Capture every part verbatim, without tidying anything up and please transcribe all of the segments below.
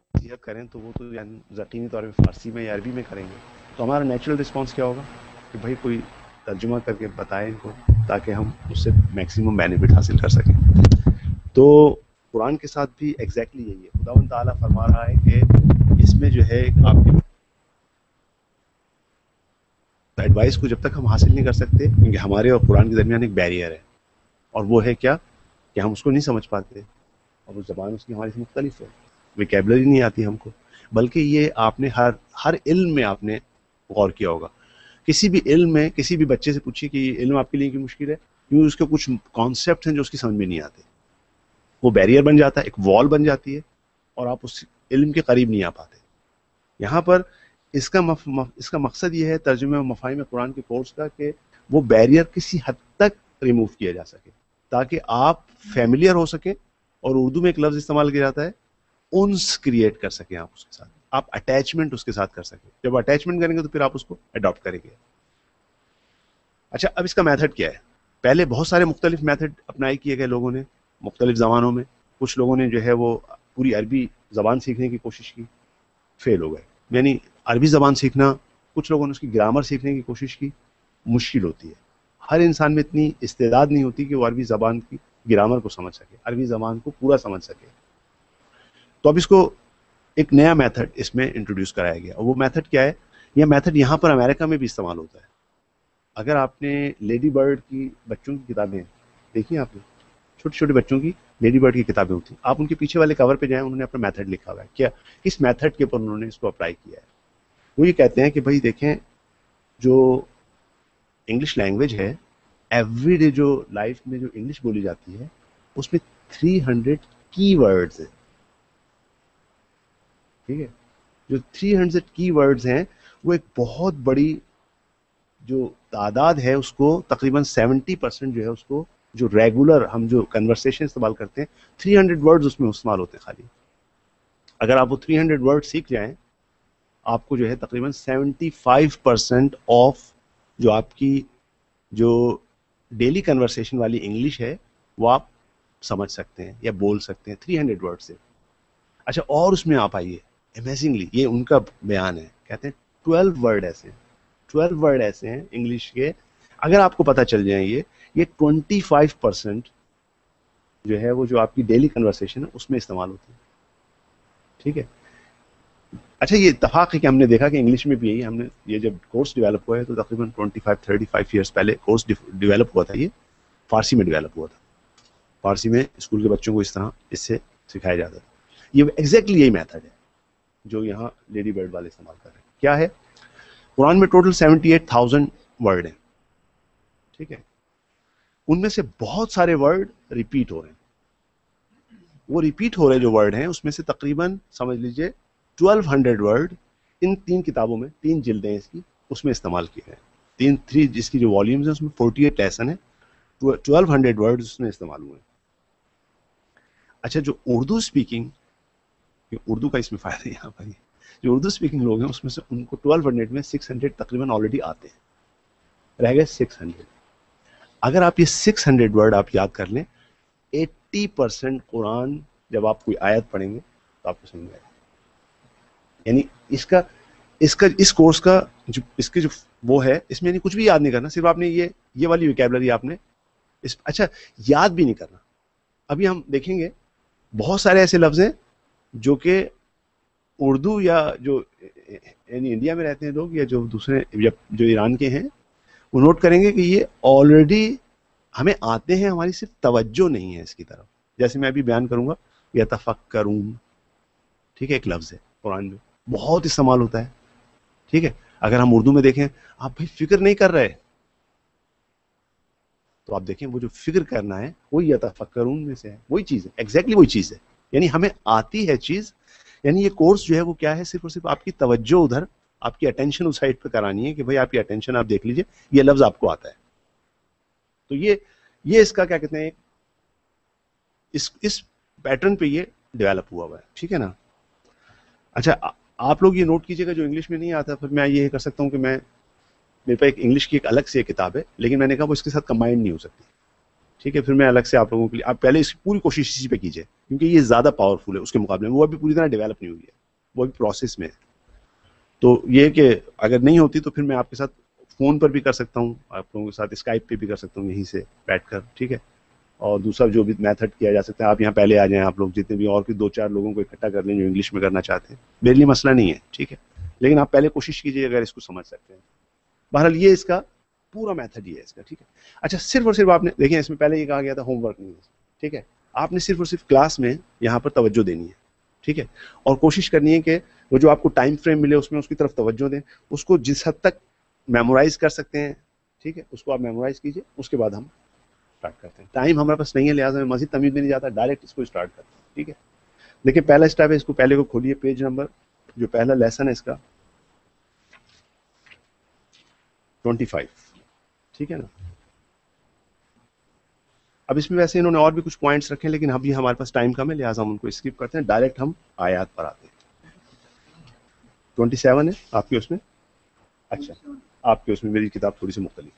نصیحت کریں تو وہ تو یعنی یقینی طور پہ فارسی میں یا عربی میں کریں گے، تو ہمارا نیچرل رسپانس کیا ہوگا کہ بھائی کوئی ترجمہ کر کے بتائے ان کو تاکہ ہم اس سے میکسیمم بینیفٹ حاصل کر سکیں. تو قرآن کے ساتھ بھی ایگزیکٹلی یہی ہے. خداوند تعالیٰ فرما رہا ہے کہ اس میں جو ہے آپ کی ایڈوائس کو جب تک ہم حاصل نہیں کر سکتے، کیونکہ ہمارے اور قرآن کے درمیان ایک بیریئر ہے، اور وہ ہے کیا کہ ہم اس کو نہیں سمجھ پاتے، اور وہ زبان اس کی ہماری سے مختلف ہے، ویکیبلری نہیں آتی ہم کو. بلکہ یہ آپ نے ہر ہر علم میں آپ نے غور کیا ہوگا. کسی بھی علم میں کسی بھی بچے سے پوچھیے کہ یہ علم آپ کے لیے کیوں مشکل ہے، کیونکہ اس کے کچھ کانسیپٹ ہیں جو اس کی سمجھ میں نہیں آتے. وہ بیریئر بن جاتا ہے، ایک وال بن جاتی ہے، اور آپ اس علم کے قریب نہیں آ پاتے. یہاں پر اس کا مف... اس کا مقصد یہ ہے ترجمہ و مفاہیم قرآن کے کورس کا کہ وہ بیریئر کسی حد تک ریموو کیا جا سکے تاکہ آپ فیملیئر ہو سکیں. اور اردو میں ایک لفظ استعمال کیا جاتا ہے انس کریٹ کر سکیں آپ اس کے ساتھ، آپ اٹیچمنٹ اس کے ساتھ کر سکیں. جب اٹیچمنٹ کریں گے تو پھر آپ اس کو اڈاپٹ کریں گے. اچھا اب اس کا میتھڈ کیا ہے؟ پہلے بہت سارے مختلف میتھڈ اپنائی کیے گئے لوگوں نے مختلف زبانوں میں. کچھ لوگوں نے جو ہے وہ پوری عربی زبان سیکھنے کی کوشش کی، فیل ہو گئے. یعنی عربی زبان سیکھنا، کچھ لوگوں نے اس کی گرامر سیکھنے کی کوشش کی، مشکل ہوتی ہے. ہر انسان میں اتنی استعداد نہیں ہوتی کہ وہ عربی زبان کی گرامر کو سمجھ سکے، عربی زبان کو پورا سمجھ سکے. تو اب اس کو ایک نیا میتھڈ اس میں انٹروڈیوس کرایا گیا، اور وہ میتھڈ کیا ہے؟ یہ میتھڈ یہاں پر امریکہ میں بھی استعمال ہوتا ہے. اگر آپ نے لیڈی برڈ کی بچوں کی کتابیں دیکھی، آپ نے چھوٹے چھوٹے بچوں کی لیڈی برڈ کی کتابیں ہوتی ہیں، آپ ان کے پیچھے والے کور پہ جائیں، انہوں نے اپنا میتھڈ لکھا ہوا ہے. کیا کس میتھڈ کے اوپر انہوں نے اس کو اپلائی کیا ہے؟ وہ یہ کہتے ہیں کہ بھائی دیکھیں، جو انگلش لینگویج ہے، ایوری ڈے جو لائف میں جو انگلش بولی جاتی ہے اس میں تھری ہنڈریڈ کی ورڈز ہیں. ٹھیک ہے، جو تھری ہنڈریڈ کی ورڈز ہیں وہ ایک بہت بڑی جو تعداد ہے، اس کو تقریباً سیونٹی پرسینٹ جو ہے اس کو جو ریگولر ہم جو کنورسیشن استعمال کرتے ہیں، تھری ہنڈریڈ ورڈز اس میں استعمال ہوتے ہیں خالی. اگر آپ وہ تھری ہنڈریڈ ورڈ سیکھ جائیں، آپ کو جو ہے تقریباً سیونٹی فائیو پرسینٹ آف جو آپ کی جو ڈیلی کنورسیشن والی انگلش ہے وہ آپ سمجھ سکتے ہیں یا بول سکتے ہیں تھری ہنڈریڈ ورڈ سے. اچھا، اور اس میں آپ آئیے امیزنگلی، یہ ان کا بیان ہے، کہتے ہیں ٹویلو ورڈ ایسے ہیں ٹویلو ورڈ ایسے ہیں انگلش کے، اگر آپ کو پتہ چل جائیں یہ یہ ٹوینٹی فائیو پرسینٹ جو ہے وہ جو آپ کی ڈیلی کنورسیشن ہے اس میں استعمال ہوتی ہے. ٹھیک ہے. اچھا، یہ اتفاق ہے کہ ہم نے دیکھا کہ انگلش میں بھی یہی، ہم نے یہ جب کورس ڈیولپ ہوا ہے تو تقریباً twenty five thirty five years پہلے کورس ڈیولپ ہوا تھا. یہ فارسی میں ڈیولپ ہوا تھا، فارسی میں اسکول کے بچوں کو اس طرح اس سے سکھایا جاتا تھا. یہ ایگزیکٹلی یہی میتھڈ ہے جو یہاں لیڈی برڈ والے استعمال کر رہے ہیں. کیا ہے؟ قرآن میں total seventy eight thousand word ہیں. ٹھیک ہے، ان میں سے بہت سارے ورڈ ریپیٹ ہو رہے ہیں. وہ ریپیٹ ہو رہے جو ورڈ ہیں اس میں سے تقریباً سمجھ لیجئے ٹویلو ہنڈریڈ ورڈ ان تین کتابوں میں، تین جلدیں اس کی، اس میں استعمال کیے ہیں. تین تھری جس کی جو والیومز ہیں اس میں فورٹی ایٹ لیسن ہے، ٹویلو ہنڈریڈ ورڈ اس میں استعمال ہوئے ہیں. اچھا، جو اردو اسپیکنگ، اردو کا اس میں فائدہ ہے یہاں پر، جو اردو اسپیکنگ لوگ ہیں اس میں سے ان کو ٹویلو ہنڈریڈ میں سکس ہنڈریڈ تقریباً آلریڈی آتے ہیں، رہ گئے سکس ہنڈریڈ. اگر آپ یہ سکس ہنڈریڈ ورڈ آپ یاد کر لیں، ایٹی پرسینٹ قرآن جب آپ کوئی آیت پڑھیں گے تو آپ کو سمجھ میں آئے گا. یعنی اس کا اس کا اس کورس کا جو اس کے جو وہ ہے، اس میں یعنی کچھ بھی یاد نہیں کرنا، صرف آپ نے یہ یہ والی ویکیبلری آپ نے اس اچھا یاد بھی نہیں کرنا. ابھی ہم دیکھیں گے بہت سارے ایسے لفظ ہیں جو کہ اردو یا جو یعنی انڈیا میں رہتے ہیں لوگ یا جو دوسرے جو ایران کے ہیں وہ نوٹ کریں گے کہ یہ آلریڈی ہمیں آتے ہیں، ہماری صرف توجہ نہیں ہے اس کی طرف. جیسے میں ابھی بیان کروں گا یتفکرون، ٹھیک ہے، ایک لفظ ہے قرآن میں بہت استعمال ہوتا ہے. ٹھیک ہے، اگر ہم اردو میں دیکھیں، آپ بھائی فکر نہیں کر رہے، تو آپ دیکھیں وہ جو فکر کرنا ہے وہ یتفکرون میں سے ہے، وہی چیز ہے، ایگزیکٹلی وہی چیز ہے. یعنی ہمیں آتی ہے چیز. یعنی یہ کورس جو ہے وہ کیا ہے؟ صرف اور صرف آپ کی توجہ ادھر، آپ کی اٹینشن اس سائڈ پہ کرانی ہے کہ بھائی آپ کی اٹینشن آپ دیکھ لیجئے یہ لفظ آپ کو آتا ہے. تو یہ یہ اس کا کیا کہتے ہیں، اس اس پیٹرن پہ یہ ڈیولپ ہوا ہوا ہے. ٹھیک ہے نا. اچھا، آپ لوگ یہ نوٹ کیجئے گا جو انگلش میں نہیں آتا، پھر میں یہ کر سکتا ہوں کہ میں میرے پاس ایک انگلش کی ایک الگ سے کتاب ہے، لیکن میں نے کہا وہ اس کے ساتھ کمبائنڈ نہیں ہو سکتی. ٹھیک ہے، پھر میں الگ سے آپ لوگوں کے لیے، آپ پہلے اس کی پوری کوشش اسی پہ کیجئے کیونکہ یہ زیادہ پاورفل ہے اس کے مقابلے میں، وہ ابھی پوری طرح ڈیولپ نہیں ہوئی ہے. وہ بھی پروسیس میں ہے. تو یہ کہ اگر نہیں ہوتی تو پھر میں آپ کے ساتھ فون پر بھی کر سکتا ہوں, آپ لوگوں کے ساتھ اسکائپ پہ بھی کر سکتا ہوں یہیں سے بیٹھ کر, ٹھیک ہے. اور دوسرا جو بھی میتھڈ کیا جا سکتا ہے, آپ یہاں پہلے آ جائیں, آپ لوگ جتنے بھی اور دو چار لوگوں کو اکٹھا کر لیں جو انگلش میں کرنا چاہتے ہیں, میرے لیے مسئلہ نہیں ہے, ٹھیک ہے. لیکن آپ پہلے کوشش کیجیے اگر اس کو سمجھ سکتے ہیں. بہرحال یہ اس کا پورا میتھڈ یہ ہے اس کا, ٹھیک ہے. اچھا, صرف اور صرف آپ نے دیکھیں اس میں پہلے یہ کہا گیا تھا ہوم ورک نہیں ہے, ٹھیک ہے. آپ نے صرف اور صرف کلاس میں یہاں پر توجہ دینی ہے, ٹھیک ہے. اور کوشش کرنی ہے کہ وہ جو آپ کو ٹائم فریم ملے اس میں اس کی طرف توجہ دیں, اس کو جس حد تک میمورائز کر سکتے ہیں, ٹھیک ہے, اس کو آپ میمورائز کیجیے. اس کے بعد ہم اسٹارٹ کرتے ہیں. ٹائم ہمارے پاس نہیں ہے, لہٰذا میں مزید تمیز میں نہیں جاتا, ڈائریکٹ اس کو اسٹارٹ کرتے ہیں, ٹھیک ہے. دیکھیں پہلا اسٹیپ ہے, اس کو پہلے کو کھولیے, پیج نمبر جو پہلا لیسن ہے اس کا ٹوینٹی فائیو, ٹھیک ہے نا. اب اس میں ویسے انہوں نے اور بھی کچھ پوائنٹس رکھے ہیں, لیکن ابھی ہمارے پاس ٹائم کم ہے, لہٰذا ہم ان کو اسکپ کرتے ہیں, ڈائریکٹ ہم آیات پر آتے ہیں. ٹوینٹی سیون ہے آپ کے اس میں, اچھا آپ کے اس میں میری کتاب تھوڑی سی مختلف,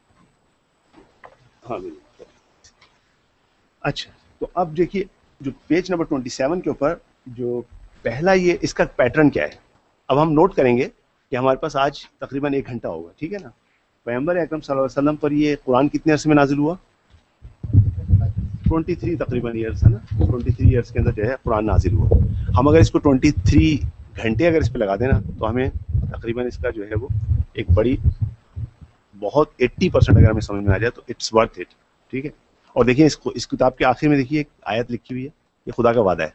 ہاں بالکل. اچھا, تو اب دیکھیے جو پیج نمبر ٹوینٹی سیون کے اوپر جو پہلا یہ اس کا پیٹرن کیا ہے. اب ہم نوٹ کریں گے کہ ہمارے پاس آج تقریباً ایک گھنٹہ ہوگا, ٹھیک ہے نا. پیغمبر اکرم صلی اللہ علیہ وسلم پر یہ قرآن کتنے عرصے میں نازل ہوا؟ ٹوینٹی تھری تقریباً ایئرس ہے نا, ٹوینٹی تھری ایئرس کے اندر جو ہے قرآن نازل ہوا. ہم اگر اس کو ٹوینٹی تھری گھنٹے اگر اس پہ لگا دیں نا, تو ہمیں تقریباً اس کا جو ہے وہ ایک بڑی بہت ایٹی پرسینٹ اگر ہمیں سمجھ میں آ جائے تو اٹس ورتھ اٹ, ٹھیک ہے. اور دیکھیں اس کو, اس کتاب کے آخر میں دیکھیے ایک آیت لکھی ہوئی ہے, یہ خدا کا وعدہ ہے,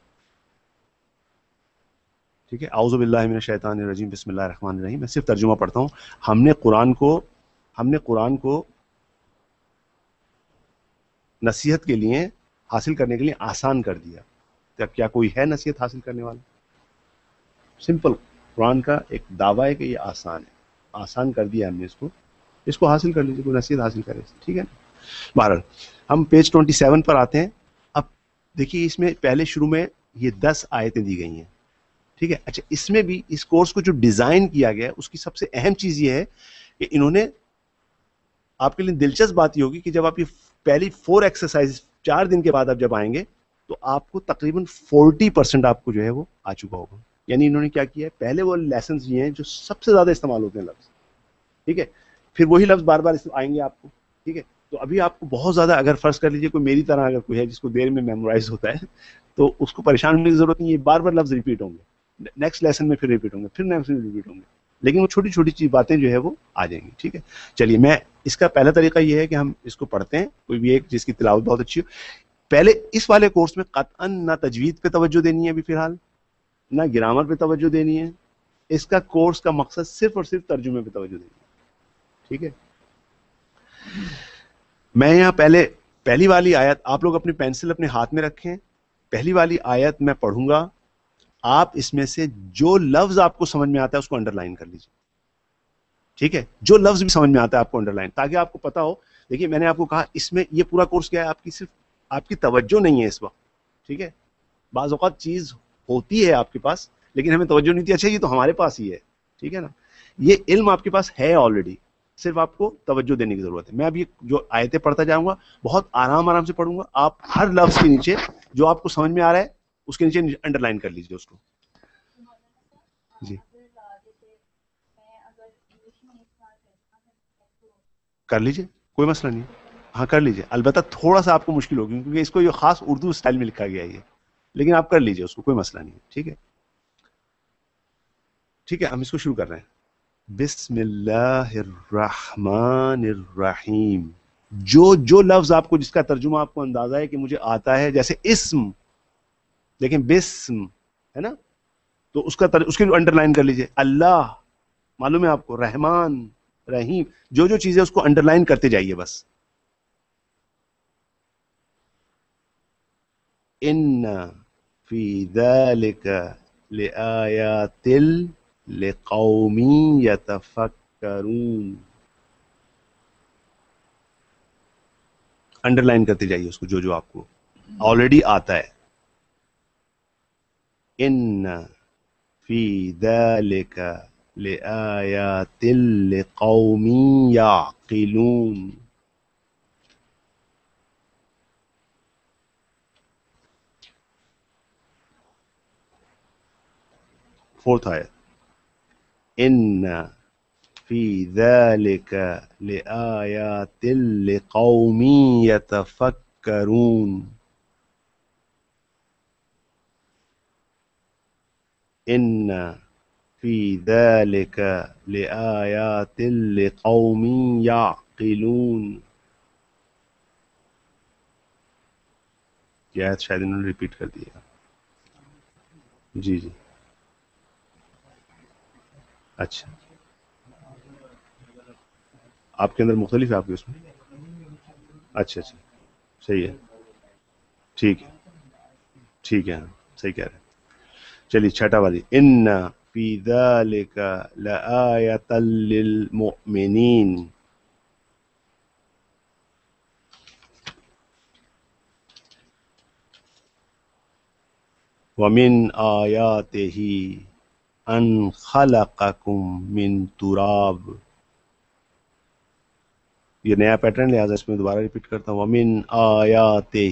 ٹھیک ہے. اعوذ باللہ من الشیطان الرجیم, بسم اللہ الرحمن الرحیم. میں صرف ترجمہ پڑھتا ہوں. ہم نے قرآن کو ہم نے قرآن کو نصیحت کے لیے حاصل کرنے کے لیے آسان کر دیا. کیا کوئی ہے نصیحت حاصل کرنے والا؟ سمپل, قرآن کا ایک دعویٰ ہے کہ یہ آسان ہے, آسان کر دیا ہم نے اس کو, اس کو حاصل کر لیجیے, کوئی نصیحت حاصل کرے, ٹھیک ہے. بہرحال ہم پیج ٹوینٹی سیون پر آتے ہیں. اب دیکھیے اس میں پہلے شروع میں یہ دس آیتیں دی گئی ہیں, ٹھیک ہے. اچھا, اس میں بھی اس کورس کو جو ڈیزائن کیا گیا ہے اس کی سب سے اہم چیز یہ ہے کہ انہوں نے, آپ کے لیے دلچسپ بات یہ ہوگی کہ جب آپ یہ پہلی فور ایکسرسائز چار دن کے بعد آپ جب آئیں گے تو آپ کو تقریباً فورٹی پرسینٹ آپ کو جو ہے وہ آ چکا ہوگا. یعنی انہوں نے کیا کیا ہے, پہلے وہ لیسنز یہ ہیں جو سب سے زیادہ استعمال ہوتے ہیں لفظ, ٹھیک ہے. پھر وہی لفظ بار بار آئیں گے آپ کو, ٹھیک ہے. تو ابھی آپ کو بہت زیادہ, اگر فرض کر لیجیے کوئی میری طرح اگر کوئی ہے جس کو دیر میں میمورائز ہوتا ہے, تو اس کو پریشان ہونے کی ضرورت نہیں, یہ بار بار لفظ ریپیٹ ہوں گے, نیکسٹ لیسن میں پھر ریپیٹ ہوں گے, پھر نیکسٹ میں ریپیٹ ہوں گے, لیکن وہ چھوٹی چھوٹی چیز باتیں جو ہے وہ آ جائیں گی, ٹھیک ہے. چلیے, میں اس کا پہلا طریقہ یہ ہے کہ ہم اس کو پڑھتے ہیں, کوئی بھی ایک جس کی تلاوت بہت اچھی ہو. پہلے اس والے کورس میں قطعاً نہ تجوید پہ توجہ دینی ہے ابھی فی الحال, نہ گرامر پہ توجہ دینی ہے. اس کا کورس کا مقصد صرف اور صرف ترجمے پہ توجہ دینی ہے, ٹھیک ہے. میں یہاں پہلے پہلی والی آیت, آپ لوگ اپنی پینسل اپنے ہاتھ میں رکھیں. پہلی والی آیت میں پڑھوں گا, آپ اس میں سے جو لفظ آپ کو سمجھ میں آتا ہے اس کو انڈر لائن کر لیجیے, ٹھیک ہے. جو لفظ بھی سمجھ میں آتا ہے آپ کو انڈر لائن, تاکہ آپ کو پتا ہو. دیکھیے میں نے آپ کو کہا اس میں یہ پورا کورس کیا ہے, آپ کی صرف آپ کی توجہ نہیں ہے اس وقت, ٹھیک ہے. بعض اوقات چیز ہوتی ہے آپ کے پاس لیکن ہمیں توجہ نہیں تھی, اچھا یہ تو ہمارے پاس ہی ہے, ٹھیک ہے نا. یہ علم آپ کے پاس ہے آلریڈی, صرف آپ کو توجہ دینے کی ضرورت ہے. میں ابھی جو آیتیں پڑھتا جاؤں گا بہت آرام آرام سے پڑھوں گا, آپ ہر لفظ کے نیچے جو آپ کو سمجھ میں آ رہا ہے اس کے نیچے انڈر لائن کر لیجیے اس کو. جی کر لیجیے, کوئی مسئلہ نہیں, ہاں کر لیجیے. البتہ تھوڑا سا آپ کو مشکل ہوگی کیونکہ اس کو یہ خاص اردو اسٹائل میں لکھا گیا ہے یہ, لیکن آپ کر لیجیے اس کو, کوئی مسئلہ نہیں ہے, ٹھیک ہے. ٹھیک ہے, ہم اس کو شروع کر رہے ہیں. بسم اللہ الرحمن الرحیم. جو جو لفظ آپ کو, جس کا ترجمہ آپ کو اندازہ ہے کہ مجھے آتا ہے, جیسے اسم, لیکن بسم ہے نا, تو اس کا تر... اس کے انڈر لائن کر لیجیے. اللہ معلوم ہے آپ کو, رحمان رحیم, جو جو چیزیں اس کو انڈر لائن کرتے جائیے بس. ان فی ذلک لآیات لقوم یتفکرون. انڈر لائن کرتے جائیے اس کو جو جو آپ کو آلریڈی آتا ہے. ان فی ذلک لآیات لقوم یعقلون. فورتھ آیت، ان فی ذلک لآیات لقوم یتفکرون، ان فی ذلک لآیات لقوم یعقلون. یہ آیت شاید انہوں نے ریپیٹ کر دی ہے. جی جی اچھا، آپ کے اندر مختلف ہے آپ کے اس میں. اچھا اچھا صحیح ہے، ٹھیک ہے ٹھیک ہے، ہاں صحیح کہہ رہے ہیں. چلیے چھٹا والی، ان فی ذلک لآیۃ للمؤمنین. ومن آیاتہ ان خلقکم من تراب. یہ نیا پیٹرن لہٰذا اس میں دوبارہ ریپیٹ کرتا ہوں. ومن آیاتہ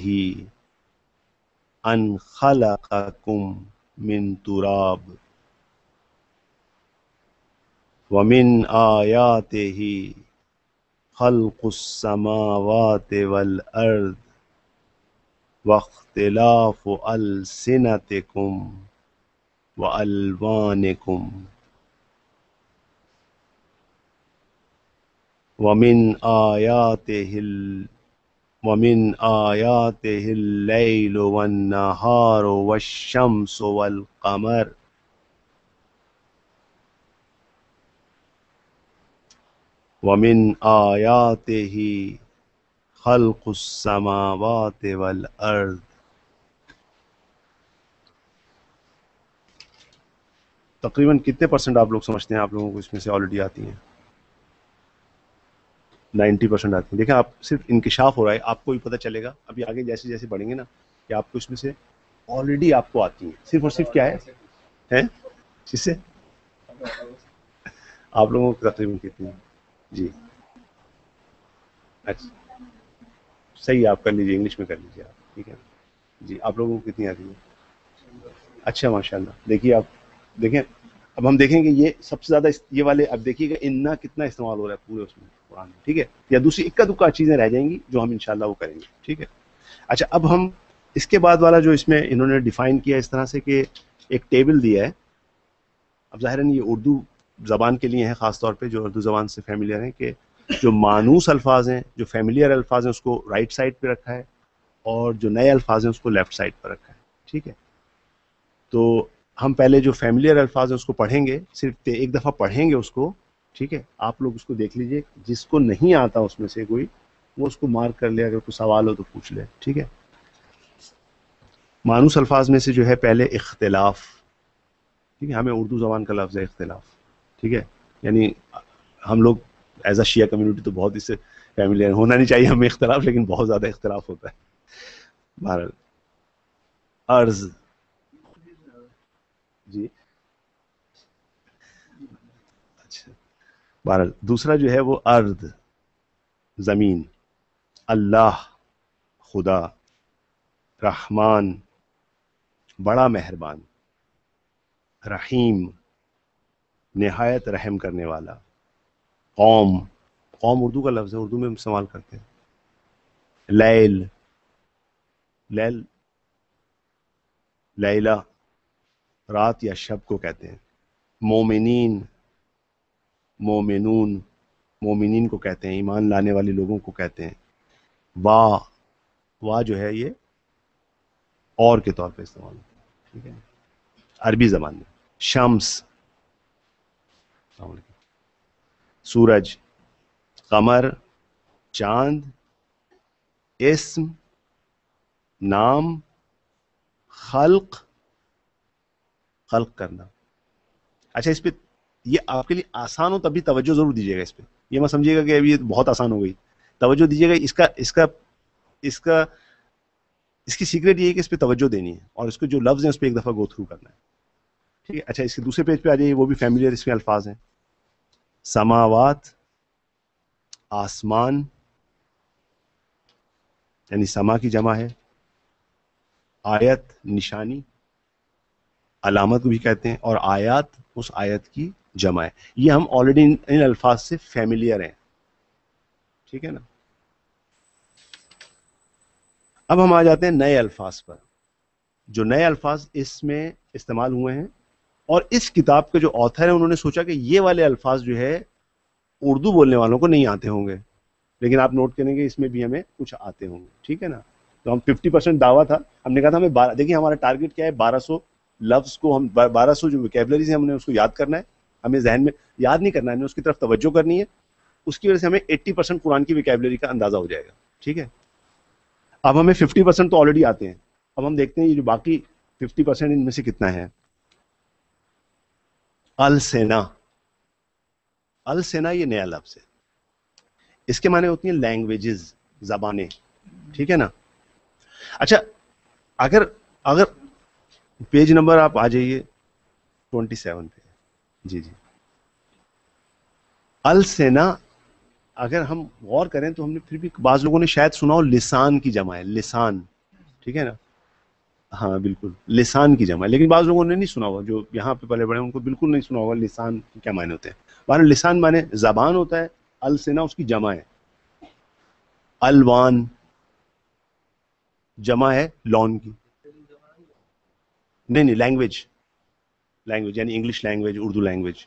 ان خلقکم من تراب. ومن آیاتہ خلق السماوات والارض واختلاف السنتکم والوانکم. ومن آیاتہ ال ومن آیاتہ اللیل والنہار والشمس والقمر. ومن آیاتہ خلق السماوات والارض. تقریباً کتنے پرسنٹ آپ لوگ سمجھتے ہیں آپ لوگوں کو اس میں سے آلریڈی آتی ہیں؟ نائنٹی پرسنٹ آتی ہیں. دیکھیں آپ صرف انکشاف ہو رہا ہے، آپ کو بھی پتہ چلے گا ابھی آگے جیسے جیسے بڑھیں گے نا کہ آپ کو اس میں سے آلریڈی آپ کو آتی ہیں. صرف اور صرف کیا ہے ہیں جس سے آپ لوگوں کو تقریباً کتنی ہیں؟ جی اچھا صحیح ہے، آپ کر لیجیے، انگلش میں کر لیجیے آپ، ٹھیک ہے. جی آپ لوگوں کو کتنی آتی ہیں؟ اچھا ماشاء اللہ. دیکھیے آپ دیکھیں، اب ہم دیکھیں گے یہ سب سے زیادہ اس- یہ والے اب دیکھیے گا انا کتنا استعمال ہو رہا ہے پورے اس میں قرآن میں، ٹھیک ہے. یا دوسری اکا دکا چیزیں رہ جائیں گی جو ہم انشاءاللہ وہ کریں گے، ٹھیک ہے. اچھا اب ہم اس کے بعد والا جو اس میں انہوں نے ڈیفائن کیا اس طرح سے کہ ایک ٹیبل دیا ہے. اب ظاہراً یہ اردو زبان کے لیے ہے، خاص طور پہ جو اردو زبان سے فیملیئر ہیں، کہ جو مانوس الفاظ ہیں، جو فیملیئر الفاظ ہیں، اس کو رائٹ سائڈ پہ رکھا ہے، اور جو نئے الفاظ ہیں اس کو لیفٹ سائڈ پہ رکھا ہے، ٹھیک ہے. تو ہم پہلے جو فیملیئر الفاظ ہیں اس کو پڑھیں گے، صرف ایک دفعہ پڑھیں گے اس کو، ٹھیک ہے. آپ لوگ اس کو دیکھ لیجئے، جس کو نہیں آتا اس میں سے کوئی وہ اس کو مارک کر لے، اگر کوئی سوال ہو تو پوچھ لے، ٹھیک ہے. مانوس الفاظ میں سے جو ہے پہلے اختلاف، ٹھیک ہے. ہمیں اردو زبان کا لفظ ہے اختلاف، ٹھیک ہے. یعنی ہم لوگ ایز اے شیعہ کمیونٹی تو بہت اس سے فیملیئر ہونا نہیں چاہیے ہمیں اختلاف، لیکن بہت زیادہ اختلاف ہوتا ہے. بہرحال عرض، جی اچھا، بہرحال دوسرا جو ہے وہ ارض، زمین. اللہ، خدا، رحمان، بڑا مہربان، رحیم، نہایت رحم کرنے والا. قوم، قوم اردو کا لفظ ہے، اردو میں ہم استعمال کرتے ہیں. لیل، لیل لیلہ، رات یا شب کو کہتے ہیں. مومنین، مومنون، مومنین کو کہتے ہیں، ایمان لانے والے لوگوں کو کہتے ہیں. وا، وا جو ہے یہ اور کے طور پہ استعمال ہوتا ہے، ٹھیک ہے، عربی زبان میں. شمس، السلام علیکم، سورج، قمر، چاند، اسم، نام، خلق، خلق کرنا. اچھا اس پہ یہ آپ کے لیے آسان ہو تبھی توجہ ضرور دیجیے گا اس پہ، یہ مت سمجھیے گا کہ ابھی یہ بہت آسان ہو گئی. توجہ دیجیے گا. اس کا اس کا اس کا اس کی سیکریٹ یہ ہے کہ اس پہ توجہ دینی ہے، اور اس کو جو لفظ ہیں اس پہ ایک دفعہ گو تھرو کرنا ہے، ٹھیک ہے. اچھا اس کے دوسرے پیج پہ آ جائیے، وہ بھی فیملیئر اس میں الفاظ ہیں. سماوات، آسمان، یعنی سما کی جمع ہے. آیت، نشانی. علامت کو بھی کہتے ہیں، اور آیات اس آیت کی جمع ہے. یہ ہم آلریڈی ان الفاظ سے فیملیئر ہیں، ٹھیک ہے نا. اب ہم آ جاتے ہیں نئے الفاظ پر. جو نئے الفاظ اس میں استعمال ہوئے ہیں، اور اس کتاب کے جو آتھر ہیں انہوں نے سوچا کہ یہ والے الفاظ جو ہے اردو بولنے والوں کو نہیں آتے ہوں گے، لیکن آپ نوٹ کریں گے اس میں بھی ہمیں کچھ آتے ہوں گے، ٹھیک ہے نا. تو ہم ففٹی پرسینٹ دعویٰ تھا، ہم نے کہا تھا ہمیں بارہ، دیکھیے ہمارا ٹارگیٹ کیا ہے، بارہ سو لفظ کو ہم بارہ سو جو ویکیبلریز ہیں ہم نے اس کو یاد کرنا ہے. ہمیں ذہن میں یاد نہیں کرنا ہے، ہمیں اس کی طرف توجہ کرنی ہے. اس کی وجہ سے ہمیں ایٹی پرسینٹ قرآن کی ویکیبلری کا اندازہ ہو جائے گا، ٹھیک ہے. اب ہمیں ففٹی پرسینٹ تو آلریڈی آتے ہیں. اب ہم دیکھتے ہیں یہ جو باقی ففٹی پرسینٹ ان میں سے کتنا ہے. السنا، السنا یہ نیا لفظ ہے. اس کے معنی ہوتی ہیں لینگویجز، زبانیں، ٹھیک ہے نا. اچھا، اگر اگر پیج نمبر آپ آ جائیے ٹوینٹی سیون پہ. جی جی، السنا اگر ہم غور کریں تو ہم نے پھر بھی بعض لوگوں نے شاید سنا ہو لسان کی جمع ہے، لسان، ٹھیک ہے نا. ہاں بالکل لسان کی جمع ہے، لیکن بعض لوگوں نے نہیں سنا ہوگا، جو یہاں پہ پلے بڑے ہیں ان کو بالکل نہیں سنا ہوگا لسان کے کیا معنی ہوتے ہیں. معنی لسان معنی زبان ہوتا ہے، السنا اس کی جمع ہے. الوان جمع ہے لون کی. نہیں نہیں، لینگویج، لینگویج یعنی انگلش لینگویج، اردو لینگویج،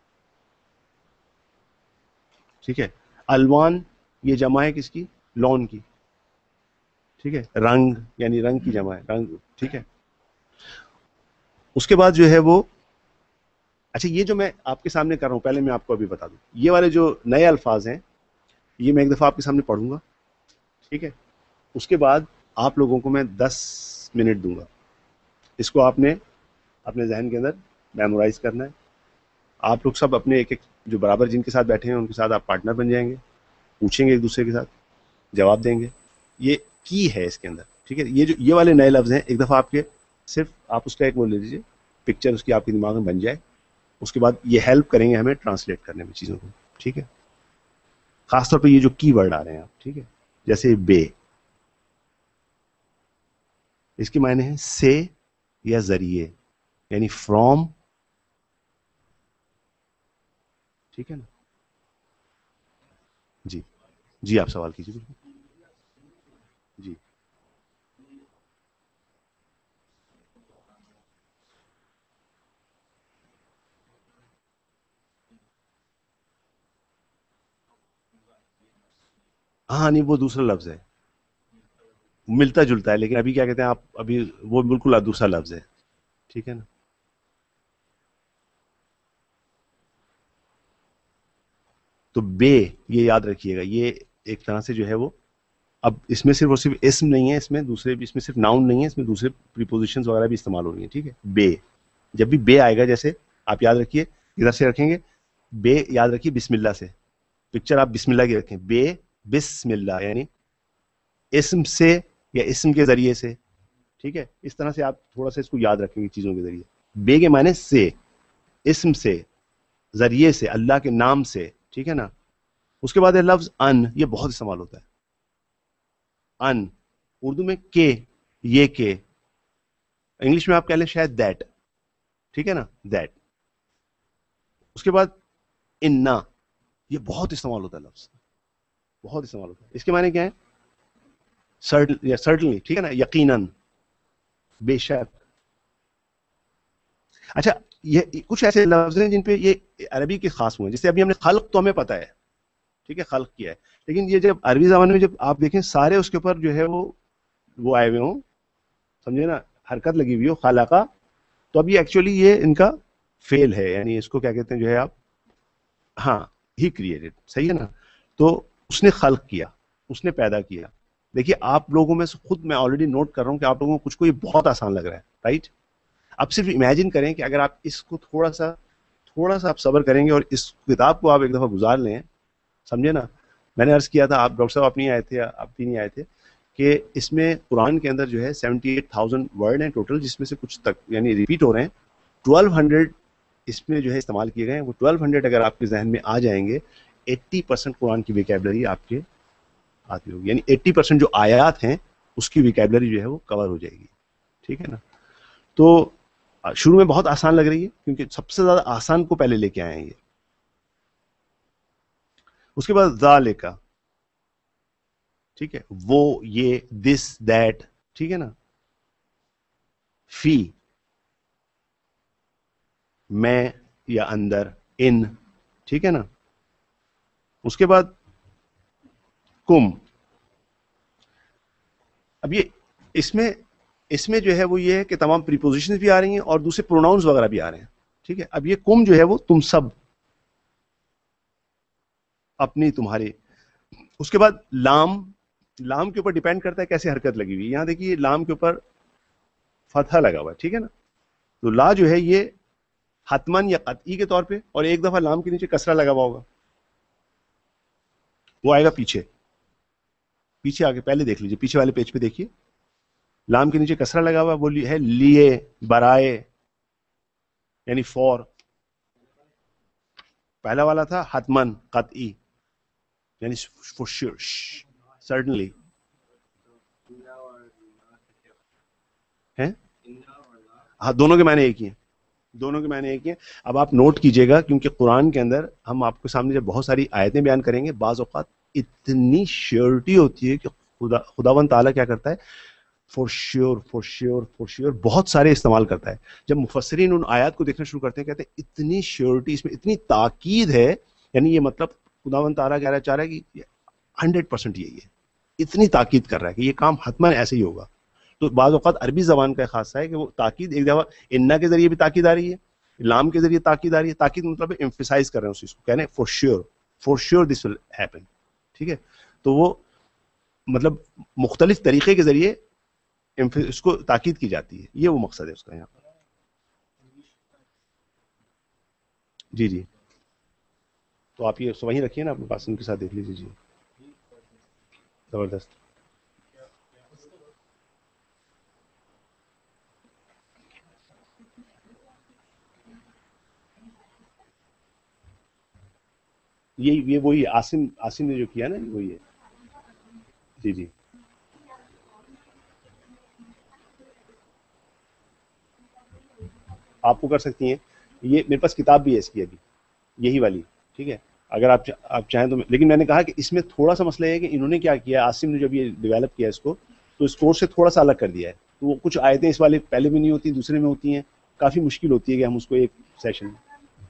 ٹھیک ہے. الوان یہ جمع ہے کس کی؟ لون کی، ٹھیک ہے. رنگ یعنی رنگ کی جمع ہے، رنگ، ٹھیک ہے. اس کے بعد جو ہے وہ، اچھا یہ جو میں آپ کے سامنے کر رہا ہوں پہلے میں آپ کو ابھی بتا دوں، یہ والے جو نئے الفاظ ہیں یہ میں ایک دفعہ آپ کے سامنے پڑھوں گا، ٹھیک ہے. اس کے بعد آپ لوگوں کو میں دس منٹ دوں گا، اس کو آپ نے اپنے ذہن کے اندر میمورائز کرنا ہے. آپ لوگ سب اپنے ایک ایک جو برابر جن کے ساتھ بیٹھے ہیں ان کے ساتھ آپ پارٹنر بن جائیں گے، پوچھیں گے ایک دوسرے کے ساتھ، جواب دیں گے. یہ کی ہے اس کے اندر، ٹھیک ہے. یہ جو یہ والے نئے لفظ ہیں ایک دفعہ آپ کے صرف آپ اس کا ایک وہ لے لیجیے پکچر، اس کی آپ کے دماغ میں بن جائے. اس کے بعد یہ ہیلپ کریں گے ہمیں ٹرانسلیٹ کرنے میں چیزوں کو، ٹھیک ہے. خاص طور پہ یہ جو کی ورڈ آ رہے ہیں آپ، ٹھیک ہے. جیسے بے، اس کے معنی ہے سے یا ذریعے، یعنی فرام، ٹھیک ہے نا. جی جی، آپ سوال کیجیے بالکل. جی ہاں، نہیں وہ دوسرا لفظ ہے، ملتا جلتا ہے، لیکن ابھی کیا کہتے ہیں آپ، ابھی وہ بالکل دوسرا لفظ ہے، ٹھیک ہے نا. تو بے، یہ یاد رکھیے گا، یہ ایک طرح سے جو ہے وہ، اب اس میں صرف اور صرف اسم نہیں ہے، اس میں دوسرے بھی، اس میں صرف ناؤن نہیں ہے، اس میں دوسرے پریپوزیشنز وغیرہ بھی استعمال ہو رہی ہیں، ٹھیک ہے. بے، جب بھی بے آئے گا، جیسے آپ یاد رکھیے ادھر سے رکھیں گے، بے یاد رکھیے بسم اللہ سے، پکچر آپ بسم اللہ کی رکھیں، بے بسم اللہ یعنی اسم سے یا اسم کے ذریعے سے، ٹھیک ہے. اس طرح سے آپ تھوڑا سا اس کو یاد رکھیں گے چیزوں کے ذریعے. بے کے معنی سے، اسم سے، ذریعے سے، اللہ کے نام سے، ٹھیک ہے نا. اس کے بعد ہے لفظ ان، یہ بہت استعمال ہوتا ہے. ان اردو میں کے، یہ کے، انگلش میں آپ کہہ لیں شاید دیٹ، ٹھیک ہے نا، دیٹ. اس کے بعد انا، یہ بہت استعمال ہوتا ہے لفظ، بہت استعمال ہوتا ہے. اس کے معنی کیا ہے؟ سرٹنلی، ٹھیک ہے نا، یقیناً، بے شک. اچھا، یہ کچھ ایسے لفظ ہیں جن پہ یہ عربی کے خاص ہوئے ہیں، جیسے ابھی ہم نے خلق تو ہمیں پتہ ہے، ٹھیک ہے، خلق کیا ہے، لیکن یہ جب عربی زبان میں جب آپ دیکھیں سارے اس کے اوپر جو ہے وہ وہ آئے ہوئے ہوں، سمجھے نا، حرکت لگی ہوئی ہو، خالقہ، تو اب یہ ایکچولی یہ ان کا فیل ہے، یعنی اس کو کیا کہتے ہیں جو ہے آپ، ہاں، ہی کریٹڈ، صحیح ہے نا. تو اس نے خلق کیا، اس نے پیدا کیا. دیکھیے آپ لوگوں میں سے خود میں آلریڈی نوٹ کر رہا ہوں کہ آپ لوگوں کو کچھ کو یہ بہت آسان لگ رہا ہے، رائٹ. اب صرف امیجن کریں کہ اگر آپ اس کو تھوڑا سا تھوڑا سا آپ صبر کریں گے اور اس کتاب کو آپ ایک دفعہ گزار لیں، سمجھے نا. میں نے عرض کیا تھا، آپ ڈاکٹر صاحب آپ نہیں آئے تھے، آپ بھی نہیں آئے تھے، کہ اس میں قرآن کے اندر جو ہے سیونٹی ایٹ تھاؤزینڈ ورڈ ہیں ٹوٹل، جس میں سے کچھ تک یعنی ریپیٹ ہو رہے ہیں. ٹویلو ہنڈریڈ اس میں جو ہے استعمال کیے گئے ہیں. وہ ٹویلو ہنڈریڈ اگر آپ کے ذہن میں آ جائیں گے، ایٹی پرسینٹ قرآن کی ویکیبلری آپ کے آتی ہوگی، یعنی ایٹی پرسینٹ جو آیات ہیں اس کی ویکیبلری جو ہے وہ کور ہو جائے گی، ٹھیک ہے نا. تو شروع میں بہت آسان لگ رہی ہے کیونکہ سب سے زیادہ آسان کو پہلے لے کے آئے ہیں یہ. اس کے بعد ذالکا، ٹھیک ہے، وہ، یہ، دس، دیٹ، ٹھیک ہے نا. فی، میں یا اندر، ان، ٹھیک ہے نا. اس کے بعد کم. اب یہ اس میں اس میں جو ہے وہ یہ ہے کہ تمام پریپوزیشنز بھی آ رہی ہیں اور دوسرے پروناؤنز وغیرہ بھی آ رہے ہیں، ٹھیک ہے. اب یہ کم جو ہے وہ تم سب، اپنی، تمہاری. اس کے بعد لام. لام کے اوپر ڈیپینڈ کرتا ہے کیسے حرکت لگی ہوئی. یہاں دیکھیے لام کے اوپر فتحہ لگا ہوا ہے، ٹھیک ہے نا. تو لا جو ہے یہ حتمن یا قطعی کے طور پہ، اور ایک دفعہ لام کے نیچے کسرہ لگا ہوا ہوگا، وہ آئے گا پیچھے. پیچھے آگے پہلے دیکھ لیجیے، پیچھے والے پیج پہ دیکھیے، لام کے نیچے کسرہ لگا ہوا، وہ ہے لیے، برائے، یعنی فور. پہلا والا تھا حتمن، قطعی، یعنی فور شیور، سرٹنلی. ہاں دونوں کے معنی ایک ہی ہیں، دونوں کے معنی ایک ہی ہیں. اب آپ نوٹ کیجئے گا کیونکہ قرآن کے اندر ہم آپ کے سامنے جب بہت ساری آیتیں بیان کریں گے، بعض اوقات اتنی شیورٹی ہوتی ہے کہ خدا خداوند تعالیٰ کیا کرتا ہے، for sure, for sure, for sure بہت سارے استعمال کرتا ہے. جب مفسرین ان آیات کو دیکھنا شروع کرتے ہیں کہتے ہیں اتنی شیورٹی اس میں، اتنی تاکید ہے، یعنی یہ مطلب خداوند تعالیٰ کہہ رہا چاہ رہا ہے کہ ہنڈریڈ پرسینٹ یہی ہے، اتنی تاکید کر رہا ہے کہ یہ کام حتماً ایسے ہی ہوگا. تو بعض اوقات عربی زبان کا خاصہ ہے کہ وہ تاکید ایک دفعہ انا کے ذریعے بھی تاکید آ رہی ہے، لام کے ذریعے تاکید آ رہی ہے. تاکید مطلب ایمفیسائز کر رہے ہیں اس چیز کو، کہہ رہے ہیں for sure, for sure this will happen, ٹھیک ہے. تو وہ مطلب مختلف طریقے کے ذریعے اس کو تاکید کی جاتی ہے، یہ وہ مقصد ہے اس کا یہاں پر. جی جی، تو آپ یہ وہیں رکھیے نا اپنے پاس، ان کے ساتھ دیکھ لیجیے. جی زبردست. یہ یہ وہی عاصم عاصم نے جو کیا نا، وہی ہے. جی جی آپ کو کر سکتی ہیں. یہ میرے پاس کتاب بھی ہے اس کی ابھی، یہی والی، ٹھیک ہے. اگر آپ آپ چاہیں تو، لیکن میں نے کہا کہ اس میں تھوڑا سا مسئلہ ہے کہ انہوں نے کیا کیا، عاصم نے جب یہ ڈیولپ کیا اس کو، تو اس کورس سے تھوڑا سا الگ کر دیا ہے. تو وہ کچھ آیتیں اس والے پہلے میں نہیں ہوتی، دوسرے میں ہوتی ہیں. کافی مشکل ہوتی ہے کہ ہم اس کو ایک سیشن میں.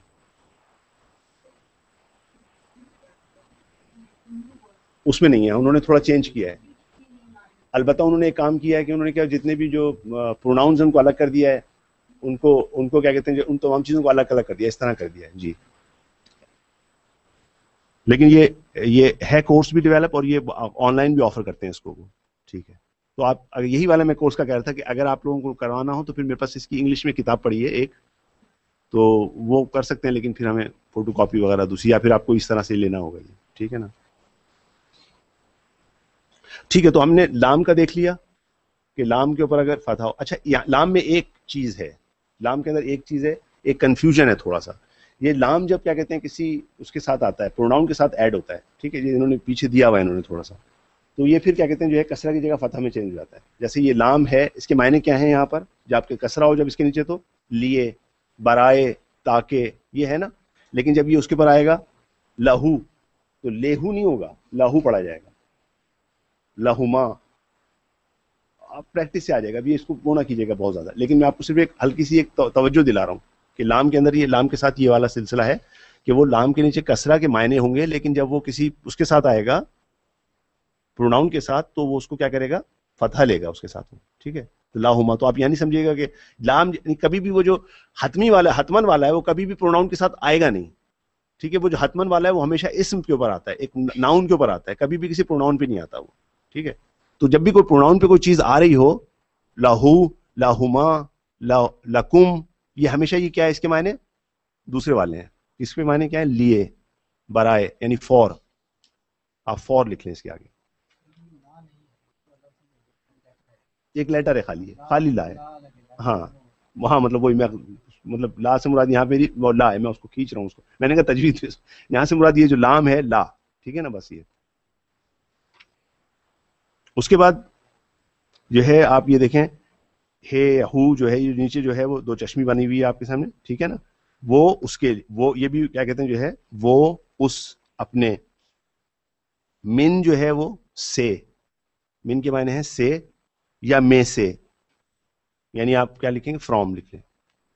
اس میں نہیں ہے، انہوں نے تھوڑا چینج کیا ہے. البتہ انہوں نے ایک کام کیا ہے کہ انہوں نے کیا، جتنے بھی جو پروناؤنز ان کو الگ کر دیا ہے، ان کو ان کو کیا کہتے ہیں، ان تمام چیزوں کو الگ الگ کر دیا، اس طرح کر دیا ہے. جی لیکن یہ یہ ہے کورس بھی ڈیولپ، اور یہ آن لائن بھی آفر کرتے ہیں اس کو، ٹھیک ہے. تو آپ اگر یہی والا میں کورس کا کہہ رہا تھا کہ اگر آپ لوگوں کو کروانا ہو تو پھر میرے پاس اس کی انگلش میں کتاب پڑھی ہے ایک، تو وہ کر سکتے ہیں، لیکن پھر ہمیں فوٹو کاپی وغیرہ دوسری، یا پھر آپ کو اس طرح سے لینا ہوگا یہ، ٹھیک ہے نا. ٹھیک ہے، تو ہم نے لام کا دیکھ لیا کہ لام کے اوپر اگر فتح ہو. اچھا لام میں ایک چیز ہے، لام کے اندر ایک چیز ہے، ایک کنفیوژن ہے تھوڑا سا. یہ لام جب کیا کہتے ہیں کسی اس کے ساتھ آتا ہے، پروناؤن کے ساتھ ایڈ ہوتا ہے، ٹھیک ہے، یہ انہوں نے پیچھے دیا ہوا ہے انہوں نے تھوڑا سا، تو یہ پھر کیا کہتے ہیں جو ہے کسرہ کی جگہ فتح میں چینج ہو جاتا ہے. جیسے یہ لام ہے، اس کے معنی کیا ہیں یہاں پر، جب آپ کے کسرہ ہو جب اس کے نیچے، تو لیے، برائے، تاکہ، یہ ہے نا. لیکن جب یہ اس کے پر آئے گا لہو، تو لیہو نہیں ہوگا، لاہو پڑھا جائے گا، لہما. آپ پریکٹس سے آ جائے گا، ابھی اس کو وہ نہ کیجیے گا بہت زیادہ. لیکن میں آپ کو صرف ایک ہلکی سی ایک توجہ دلا رہا ہوں کہ لام کے اندر، یہ لام کے ساتھ یہ والا سلسلہ ہے کہ وہ لام کے نیچے کسرہ کے معنی ہوں گے، لیکن جب وہ کسی اس کے ساتھ آئے گا پروناؤن کے ساتھ، تو وہ اس کو کیا کرے گا، فتح لے گا اس کے ساتھ، ٹھیک ہے. تو لاہما، تو آپ یہ نہیں سمجھیے گا کہ لام کبھی بھی وہ جو حتمی والا حتمن والا ہے وہ کبھی بھی پروناؤن کے ساتھ آئے گا نہیں، ٹھیک ہے. وہ جو حتمن والا ہے وہ ہمیشہ اسم کے اوپر آتا ہے، ایک ناؤن کے اوپر آتا ہے، کبھی بھی کسی پروناؤن پہ نہیں آتا وہ، ٹھیک ہے. تو جب بھی کوئی پروناؤن پہ کوئی چیز آ رہی ہو، لاہو، لاہما، لکم، یہ ہمیشہ یہ کیا ہے، اس کے معنی دوسرے والے ہیں. اس کے معنی کیا ہے، لیے، برائے، یعنی فور. آپ فور لکھ لیں اس کے آگے، ایک لیٹر ہے خالی ہے، خالی لا ہے. ہاں وہاں مطلب وہی میں مطلب لا سے مراد یہاں پہ وہ لا ہے، میں اس کو کھینچ رہا ہوں اس کو، میں نے کہا تجوید یہاں سے مراد یہ جو لام ہے لا، ٹھیک ہے نا. بس یہ اس کے بعد جو ہے آپ یہ دیکھیں ہے یا ہو جو ہے یہ نیچے جو ہے وہ دو چشمی بنی ہوئی ہے آپ کے سامنے, ٹھیک ہے نا, وہ اس کے وہ یہ بھی کیا کہتے ہیں جو ہے وہ اس اپنے, من جو ہے وہ سے, من کے معنی ہے سے یا میں سے, یعنی آپ کیا لکھیں گے, فرام لکھ لیں.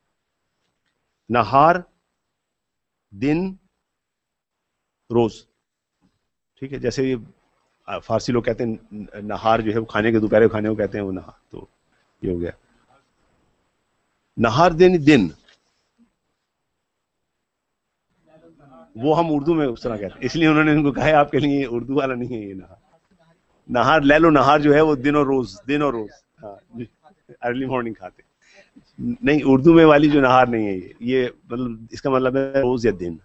نہار دن روز, ٹھیک ہے, جیسے یہ فارسی لوگ کہتے ہیں نہار جو ہے وہ کھانے کے, دوپہر کھانے کو کہتے ہیں وہ نہار, تو یہ ہو گیا نہار دن دن, وہ ہم اردو میں اس طرح کہتے ہیں, اس لیے انہوں نے ان کو کہا ہے آپ کے لیے اردو والا نہیں ہے یہ نہار. نہار لے لو, نہار جو ہے وہ دن اور روز, دن اور روز, ہاں ارلی مارننگ کھاتے نہیں, اردو میں والی جو نہار نہیں ہے یہ یہ مطلب اس کا مطلب ہے روز یا دن.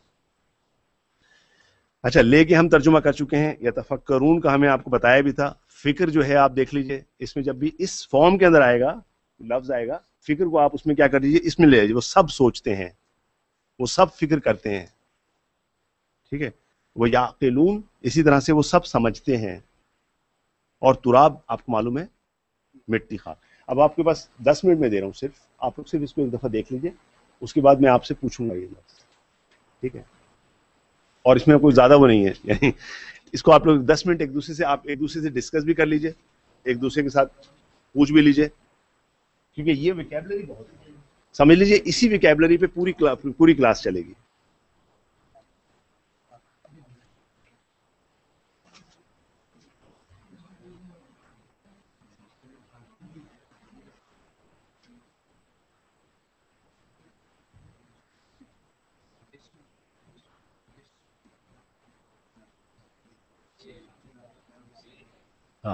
اچھا, لے کے ہم ترجمہ کر چکے ہیں. یتفکرون کا ہمیں آپ کو بتایا بھی تھا. فکر جو ہے آپ دیکھ لیجئے, اس میں جب بھی اس فارم کے اندر آئے گا لفظ آئے گا, فکر کو آپ اس میں کیا کر دیجئے, اس میں لے لیجئے. وہ سب سوچتے ہیں, وہ سب فکر کرتے ہیں, ٹھیک ہے. وہ یعقلون, اسی طرح سے وہ سب سمجھتے ہیں. اور تراب آپ کو معلوم ہے مٹی, خاک. اب آپ کے پاس دس منٹ میں دے رہا ہوں صرف, آپ لوگ صرف اس کو ایک دفعہ دیکھ لیجئے, اس کے بعد میں آپ سے پوچھوں گا یہ لفظ, ٹھیک ہے. اور اس میں کوئی زیادہ وہ نہیں ہے, یعنی اس کو آپ لوگ دس منٹ ایک دوسرے سے آپ ایک دوسرے سے ڈسکس بھی کر لیجئے, ایک دوسرے کے ساتھ پوچھ بھی لیجئے, کیونکہ یہ ویکیبلری بہت ہے. سمجھ لیجئے اسی ویکیبلری پہ پوری کلاس پوری کلاس چلے گی. ہاں,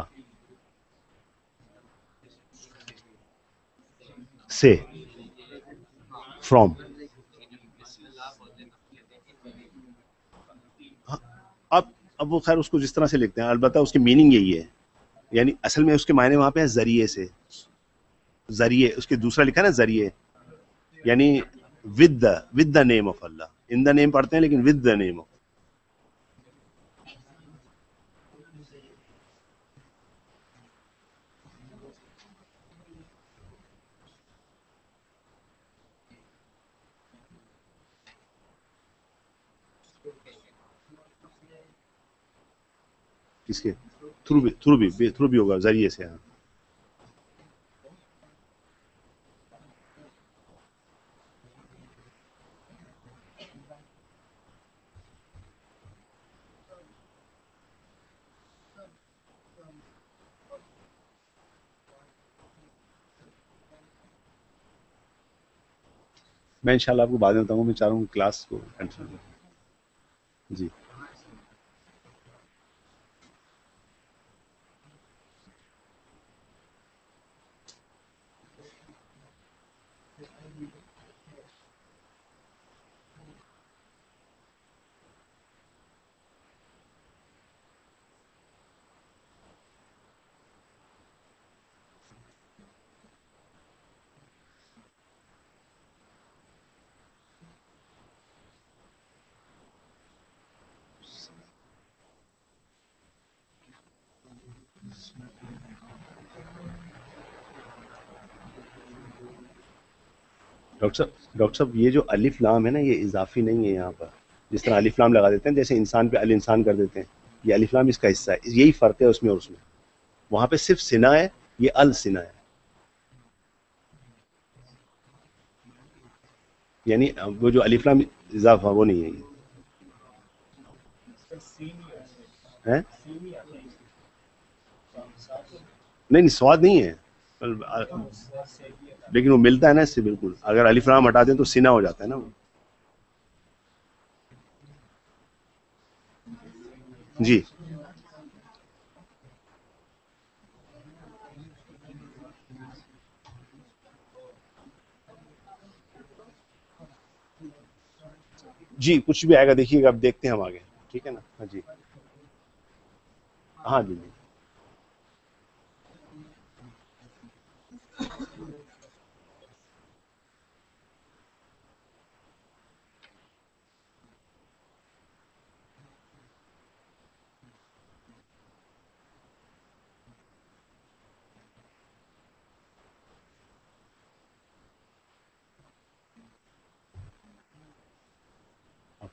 سے, فرام. اب اب وہ خیر اس کو جس طرح سے لکھتے ہیں, البتہ اس کی میننگ یہی ہے, یعنی اصل میں اس کے معنی وہاں پہ ہے ذریعے سے, ذریعے, اس کے دوسرا لکھا ہے نا ذریعے, یعنی with the with the name of Allah. In the name پڑھتے ہیں لیکن ود دا نیم آف. کس کے تھرو بھی, تھرو بھی تھرو بھی ہوگا, ذریعے سے. ہاں, میں انشاءاللہ آپ کو بعد میں بتاؤں گا, میں چاہ رہا ہوں کہ کلاس کو کنٹینیو کریں. جی. ڈاکٹر صاحب ڈاکٹر صاحب یہ جو الف لام ہے نا, یہ اضافی نہیں ہے یہاں پر. جس طرح الف لام لگا دیتے ہیں جیسے انسان پہ ال انسان کر دیتے ہیں, یہ الف لام اس کا حصہ ہے. یہی فرق ہے اس میں اور اس میں. وہاں پہ صرف سنا ہے, یہ ال سنا ہے, یعنی وہ جو الف لام اضافہ وہ نہیں ہے یہ. ہیں؟ نہیں نہیں, سواد نہیں ہے, لیکن وہ ملتا ہے نا اس سے بالکل. اگر الف لام ہٹا دیں تو سنا ہو جاتا ہے نا وہ. جی. جی کچھ بھی آئے گا دیکھیے گا, اب دیکھتے ہیں ہم آگے, ٹھیک ہے نا. ہاں جی, ہاں جی جی.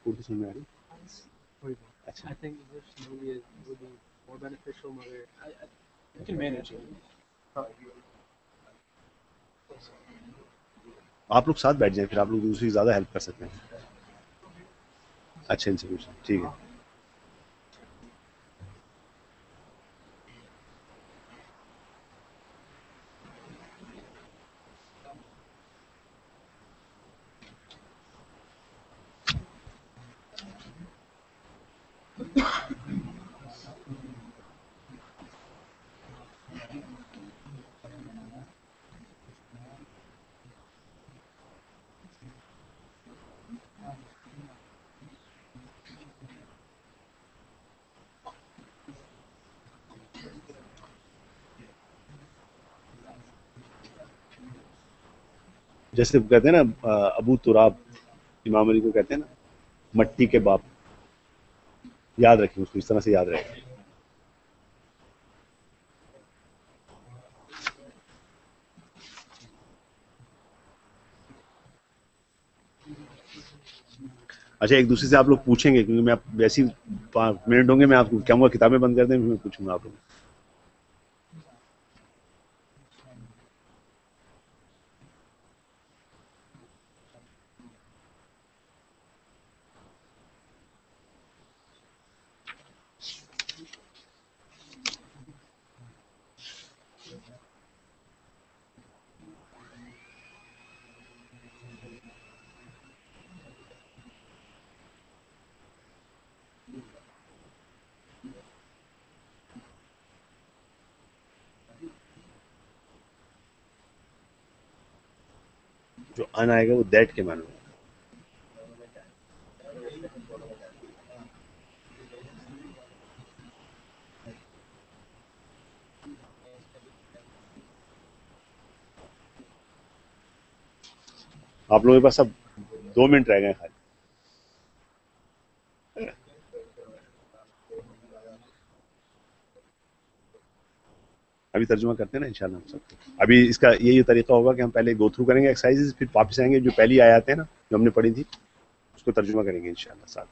اردو سمجھ میں آ رہی؟ کوئی بات. اچھا I think English movie is, would be more beneficial. مگر I, I, you can manage it. آپ لوگ ساتھ بیٹھ جائیں پھر آپ لوگ دوسری زیادہ ہیلپ کر سکتے ہیں. اچھا ان سے پوچھیں ٹھیک ہے. جیسے کہتے ہیں نا ابو تراب امام علی کو کہتے ہیں نا مٹی کے باپ. یاد رکھیں اس کو اس طرح سے یاد رہے گا. اچھا ایک دوسرے سے آپ لوگ پوچھیں گے کیونکہ میں ویسی پانچ منٹ ہوں گے میں آپ کو کہوں گا کتابیں بند کر دیں میں پوچھوں گا آپ لوگ. جو ان آئے گا وہ دیٹ کے معنی میں. آپ لوگوں کے پاس اب دو منٹ رہ گئے ہیں خالی. ابھی ترجمہ کرتے ہیں نا انشاءاللہ ہم سب. ابھی اس کا یہی طریقہ ہوگا کہ ہم پہلے گو تھرو کریں گے ایکسرسائز پھر واپس آئیں گے جو پہلی آیات ہیں نا جو ہم نے پڑھی تھی اس کو ترجمہ کریں گے انشاءاللہ ساتھ.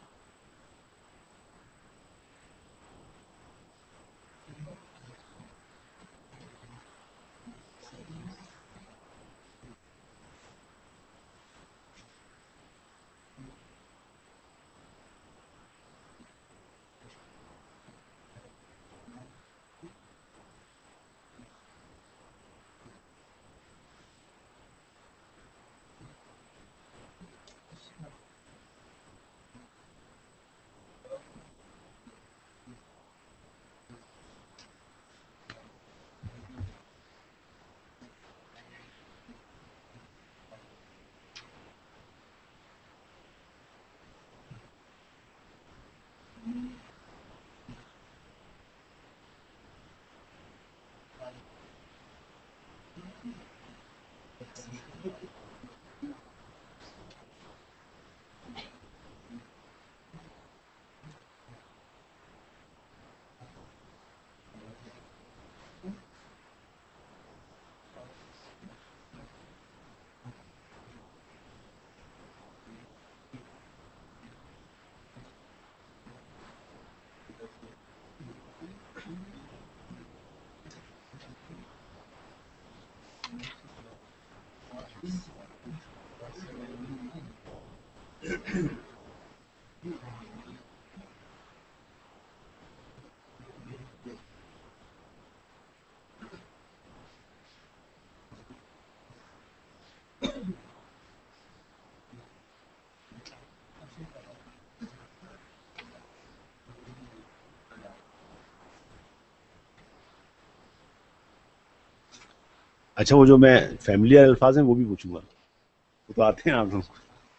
اچھا وہ جو میں فیملیئر الفاظ ہیں وہ بھی پوچھوں گا وہ تو آتے ہیں آپ لوگوں کو.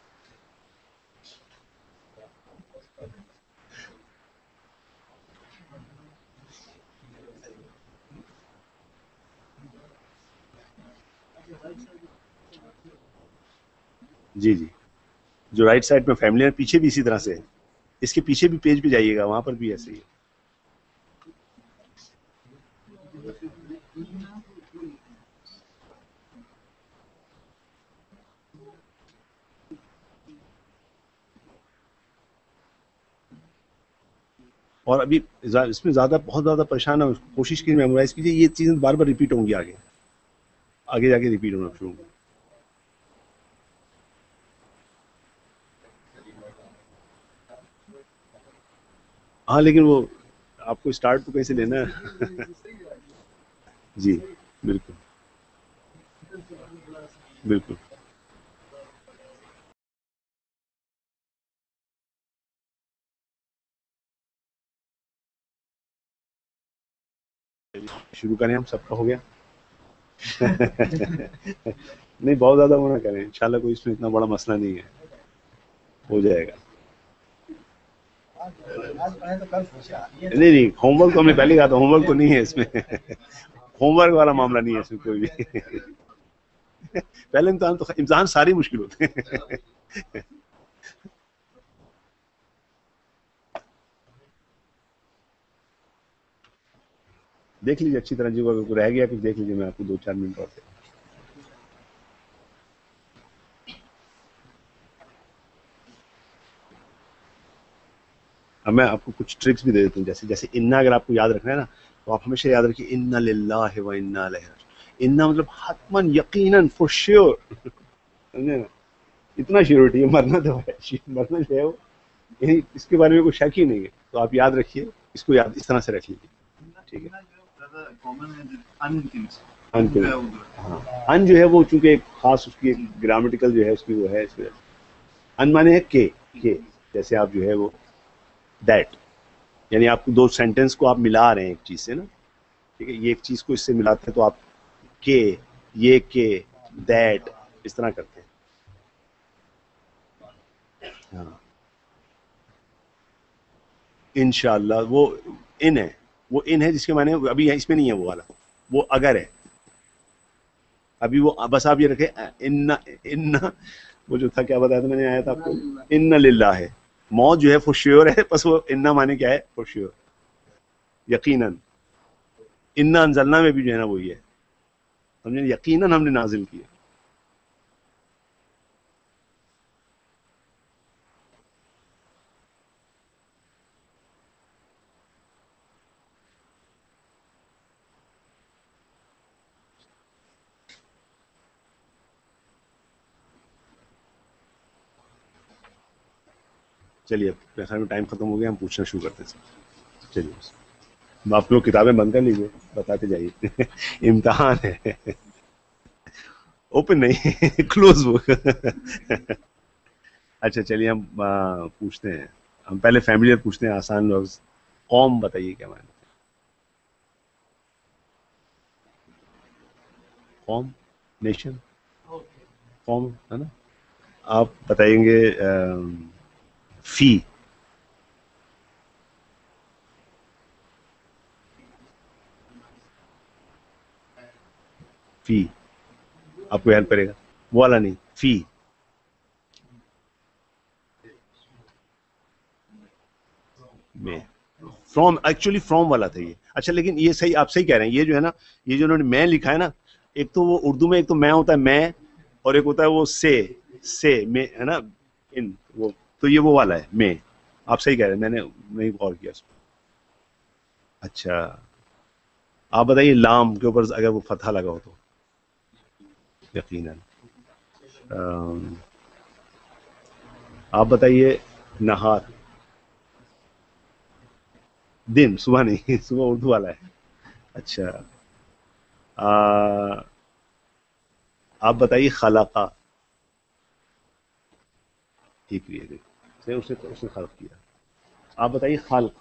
جی جی جو رائٹ سائڈ میں فیملیئر پیچھے بھی اسی طرح سے ہے. اس کے پیچھے بھی پیج پہ جائیے گا وہاں پر بھی ایسے ہی ہے. اور ابھی اس میں زیادہ بہت زیادہ پریشان ہے، کوشش کی میمورائز کیجیے، یہ چیزیں بار بار ریپیٹ ہوں گی، آگے آگے جا کے ریپیٹ ہونا شروع ہوں گی. ہاں لیکن وہ آپ کو اسٹارٹ تو کہیں سے لینا ہے. جی بالکل بالکل. شروع کریں، ہم سب کا ہو گیا. نہیں بہت زیادہ وہ نہ کریں، انشاءاللہ کوئی اس میں اتنا بڑا مسئلہ نہیں ہے، ہو جائے گا. نہیں نہیں ہوم ورک تو ہم نے پہلے کہا تھا، ہوم ورک تو نہیں ہے اس میں، ہوم ورک والا معاملہ نہیں ہے اس میں کوئی بھی. پہلے امتحان تو امتحان ساری مشکل ہوتے ہیں. دیکھ لیجیے اچھی طرح جی، اگر رہ گیا کچھ دیکھ لیجیے، میں آپ کو دو چار منٹ اور. اب میں آپ کو کچھ ٹرکس بھی دے دیتا ہوں، جیسے جیسے انا اگر آپ کو یاد رکھنا ہے نا، تو آپ ہمیشہ یاد رکھیے انا للہ و انا الیہ راجعون. انا مطلب حتماً، یقیناً، فور شیور، سمجھے نا، اتنا شیورٹی ہے، مرنا تو ہے، مرنا جو ہے وہ یعنی اس کے بارے میں کوئی شک ہی نہیں ہے. تو آپ یاد رکھیے اس کو، یاد اس طرح سے رکھ لیجیے، ٹھیک ہے. ان کے ہاں، ان جو ہے وہ چونکہ ایک خاص اس کی ایک گرامیٹیکل جو ہے اس کی وہ ہے، اس وجہ سے ان مانے ہے کہ کہ جیسے آپ جو ہے وہ دیٹ، یعنی آپ کو دو سینٹینس کو آپ ملا رہے ہیں ایک چیز سے نا، ٹھیک ہے، یہ ایک چیز کو اس سے ملاتے ہیں تو آپ کہ، یہ کہ، دیٹ، اس طرح کرتے ہیں. ہاں انشاءاللہ وہ ان ہے، وہ ان ہے جس کے معنی ابھی اس میں نہیں ہے وہ والا، وہ اگر ہے. ابھی وہ بس آپ یہ رکھے ان ان وہ جو تھا کیا بتایا تھا میں نے، آیا تھا آپ کو، ان للہ ہے، موت جو ہے فور شیور ہے، بس وہ ان معنی کیا ہے، فور شیور، یقیناً. انا انزلنا میں بھی جو ہے نا وہی ہے، سمجھے، یقیناً ہم نے نازل کیا. چلیے اب میرے خیال میں ٹائم ختم ہو گیا، ہم پوچھنا شروع کرتے ہیں. چلیے آپ لوگ کتابیں بند کر لیجیے، بتاتے جائیے. امتحان ہے، اوپن نہیں، کلوز بک. اچھا چلیے ہم پوچھتے ہیں، ہم پہلے فیملیئر پوچھتے ہیں، آسان لفظ. قوم بتائیے کیا معنی؟ قوم، نیشن، قوم ہے نا. آپ بتائیں گے فی، فی آپ کو ہیلپ کرے گا، وہ والا نہیں، فی. میں فرام، ایکچولی فرام والا تھا یہ. اچھا لیکن یہ صحیح، آپ صحیح کہہ رہے ہیں، یہ جو ہے نا، یہ جو انہوں نے میں لکھا ہے نا، ایک تو وہ اردو میں ایک تو میں ہوتا ہے میں، اور ایک ہوتا ہے وہ سے سے میں ہے نا، ان وہ تو یہ وہ والا ہے میں. آپ صحیح کہہ رہے ہیں، میں نے نہیں غور کیا اس کو. اچھا آپ بتائیے لام کے اوپر اگر وہ فتحہ لگا ہو تو؟ یقیناً. ام، آپ بتائیے نہار، دن، صبح نہیں، صبح اردو والا ہے. اچھا آ، آپ بتائیے خلقہ، ٹھیک ہے دیکھ اس نے اس نے خلق کیا. آپ بتائیے خلق،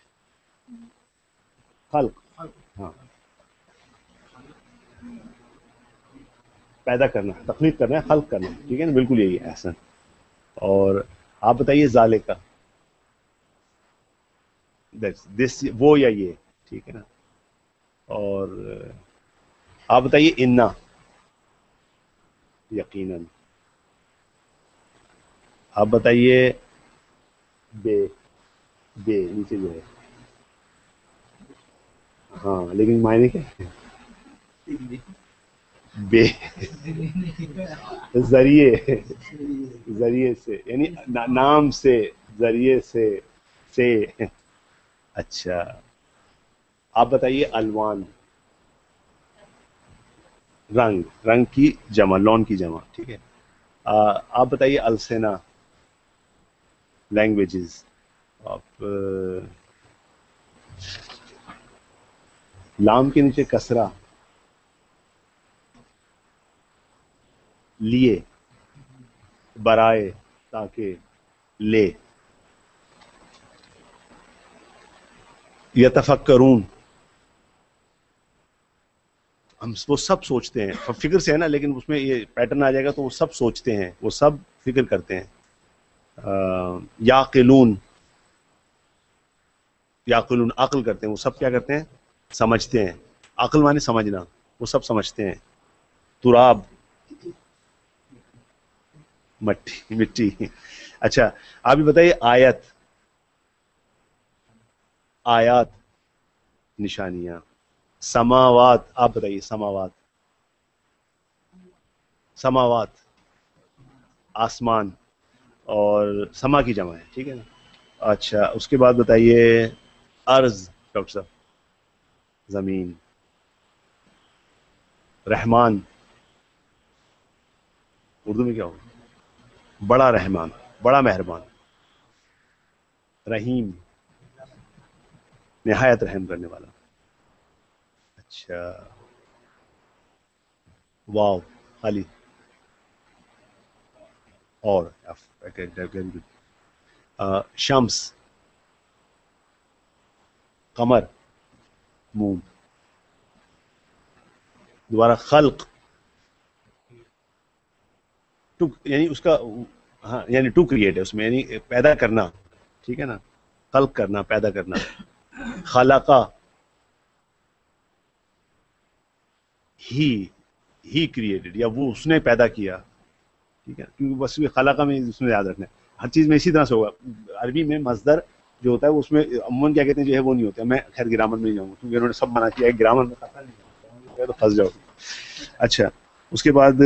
خلق، ہاں پیدا کرنا، تخلیق کرنا ہے، خلق کرنا ہے، ٹھیک ہے نا، بالکل یہی ہے، احسن. اور آپ بتائیے ذالکہ، دس، وہ یا یہ، ٹھیک ہے نا. اور آپ بتائیے انا، یقیناً. آپ بتائیے بے، بے نیچے جو ہے، ہاں لیکن معنی کیا ہے؟ بے ذریعے، ذریعے سے، یعنی نام سے، ذریعے سے، سے اچھا آپ بتائیے الوان، رنگ، رنگ کی جمع، لون کی جمع، ٹھیک ہے. آ, آپ بتائیے السنا، لینگویجز. آپ آ، لام کے نیچے کسرہ، لیے، برائے، تاکہ، لے. یتفکرون، ہم وہ سب سوچتے ہیں، فکر سے ہے نا، لیکن اس میں یہ پیٹرن آ جائے گا تو وہ سب سوچتے ہیں، وہ سب فکر کرتے ہیں. آ، یاقلون، یاقلون عقل کرتے ہیں، وہ سب کیا کرتے ہیں؟ سمجھتے ہیں. عقل مانے سمجھنا، وہ سب سمجھتے ہیں. تراب، مٹی، مٹی. اچھا آپ بھی بتائیے آیت، آیات، نشانیاں. سماوات، آپ بتائیے سماوات. سماوات آسمان، اور سما کی جمع ہے، ٹھیک ہے نا. اچھا اس کے بعد بتائیے ارض، ڈاکٹر صاحب. زمین. رحمان، اردو میں کیا ہوگا؟ بڑا رحمان، بڑا مہربان. رحیم، نہایت رحم کرنے والا. اچھا واو، خالی. اور ویری گڈ. شمس، قمر، مون. دوبارہ خلق، ٹو یعنی اس کا، ہاں یعنی ٹو کریٹ ہے اس میں، یعنی پیدا کرنا، ٹھیک ہے نا. خلق کرنا، پیدا کرنا. خلقہ، ہی، ہی کریٹڈ، یا وہ اس نے پیدا کیا، ٹھیک ہے. کیونکہ بس خلقہ میں اس میں یاد رکھنا ہے ہر چیز میں اسی طرح سے ہوگا. عربی میں مصدر جو ہوتا ہے اس میں عموماً کیا کہتے ہیں جو ہے وہ نہیں ہوتا. میں خیر گرامر میں نہیں جاؤں گا کیونکہ انہوں نے سب منع کیا ہے گرامر میں قطع نہیں جاؤں گا، تو پھنس جاؤ. اچھا اس کے بعد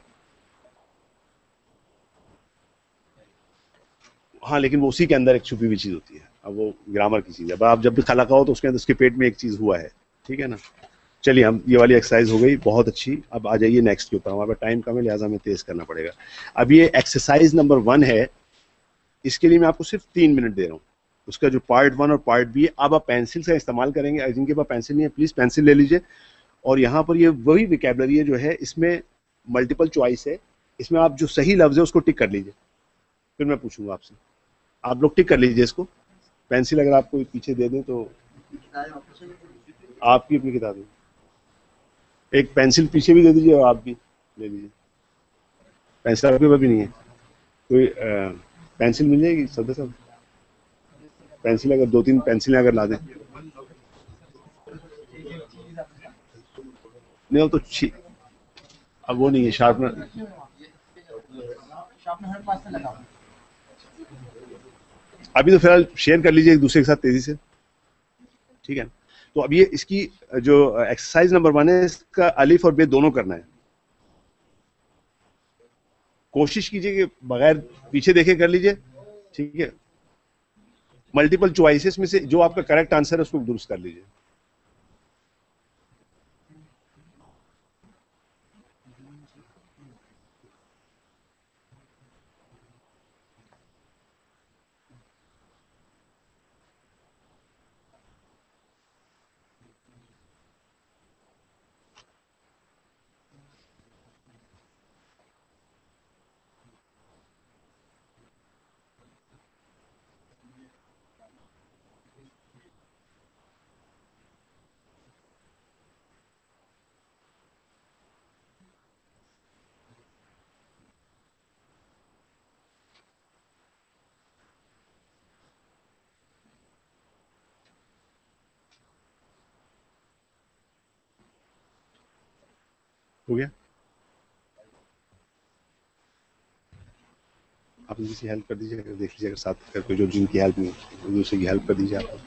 ہاں لیکن وہ اسی کے اندر ایک چھپی ہوئی چیز ہوتی ہے. اب وہ گرامر کی چیز ہے. اب آپ جب بھی خلقہ ہو تو اس کے اندر اس کے پیٹ میں ایک چیز ہوا ہے، ٹھیک ہے نا. چلیے ہم یہ والی ایکسرسائز ہو گئی بہت اچھی. اب آ جائیے نیکسٹ کے اوپر. ہمارا ٹائم کم ہے لہٰذا ہمیں تیز کرنا پڑے گا. اب یہ ایکسرسائز نمبر ون ہے، اس کے لیے میں آپ کو صرف تین منٹ دے رہا ہوں. اس کا جو پارٹ ون اور پارٹ بی ہے، اب آپ پینسل کا استعمال کریں گے. جن کے پاس پینسل نہیں ہے پلیز پینسل لے لیجیے. اور یہاں پر یہ وہی ویکیبلری ہے جو ہے، اس میں ملٹیپل چوائس ہے. اس میں آپ جو صحیح لفظ ہے اس کو ٹک کر لیجیے، پھر میں پوچھوں گا آپ سے. آپ لوگ ٹک کر لیجیے اس کو. پینسل اگر آپ کو پیچھے دے دیں تو آپ کی اپنی کتابیں، ایک پینسل پیچھے بھی دے دیجیے اور آپ بھی لے لیجیے. پینسل آپ کے پاس بھی نہیں ہے؟ کوئی پینسل مل جائے گی صدر صاحب؟ پینسل اگر دو تین پینسلیں اگر لا دیں. نہیں وہ تو چھی- اب وہ نہیں ہے شارپنر. ابھی تو فی الحال شیئر کر لیجیے ایک دوسرے کے ساتھ تیزی سے، ٹھیک ہے. تو اب یہ اس کی جو ایکسرسائز نمبر ون ہے، اس کا الف اور بے دونوں کرنا ہے. کوشش کیجیے کہ بغیر پیچھے دیکھے کر لیجیے، ٹھیک ہے. ملٹیپل چوائسیز میں سے جو آپ کا کریکٹ آنسر ہے اس کو درست کر لیجیے. ہو گیا؟ آپ کسی کی ہیلپ کر دیجیے، اگر دیکھ لیجیے اگر ساتھ اگر کوئی جو جن کی ہیلپ نہیں ہے دوسرے کی ہیلپ کر دیجیے آپ.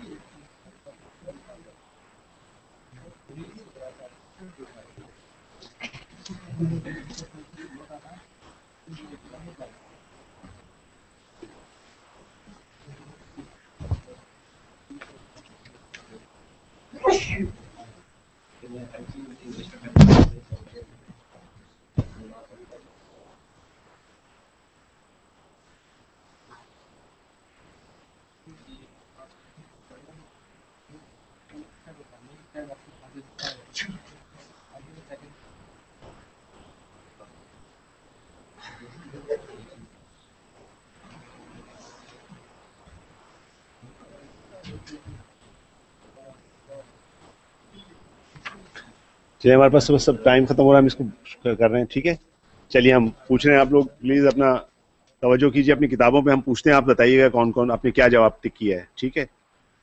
چلیے ہمارے پاس سب ٹائم ختم ہو رہا ہے، ہم اس کو کر رہے ہیں. ٹھیک ہے چلیے ہم پوچھ رہے ہیں. آپ لوگ پلیز اپنا توجہ کیجیے اپنی کتابوں پہ. ہم پوچھتے ہیں، آپ بتائیے گا کون کون آپ نے کیا جواب ٹک کیا ہے. ٹھیک ہے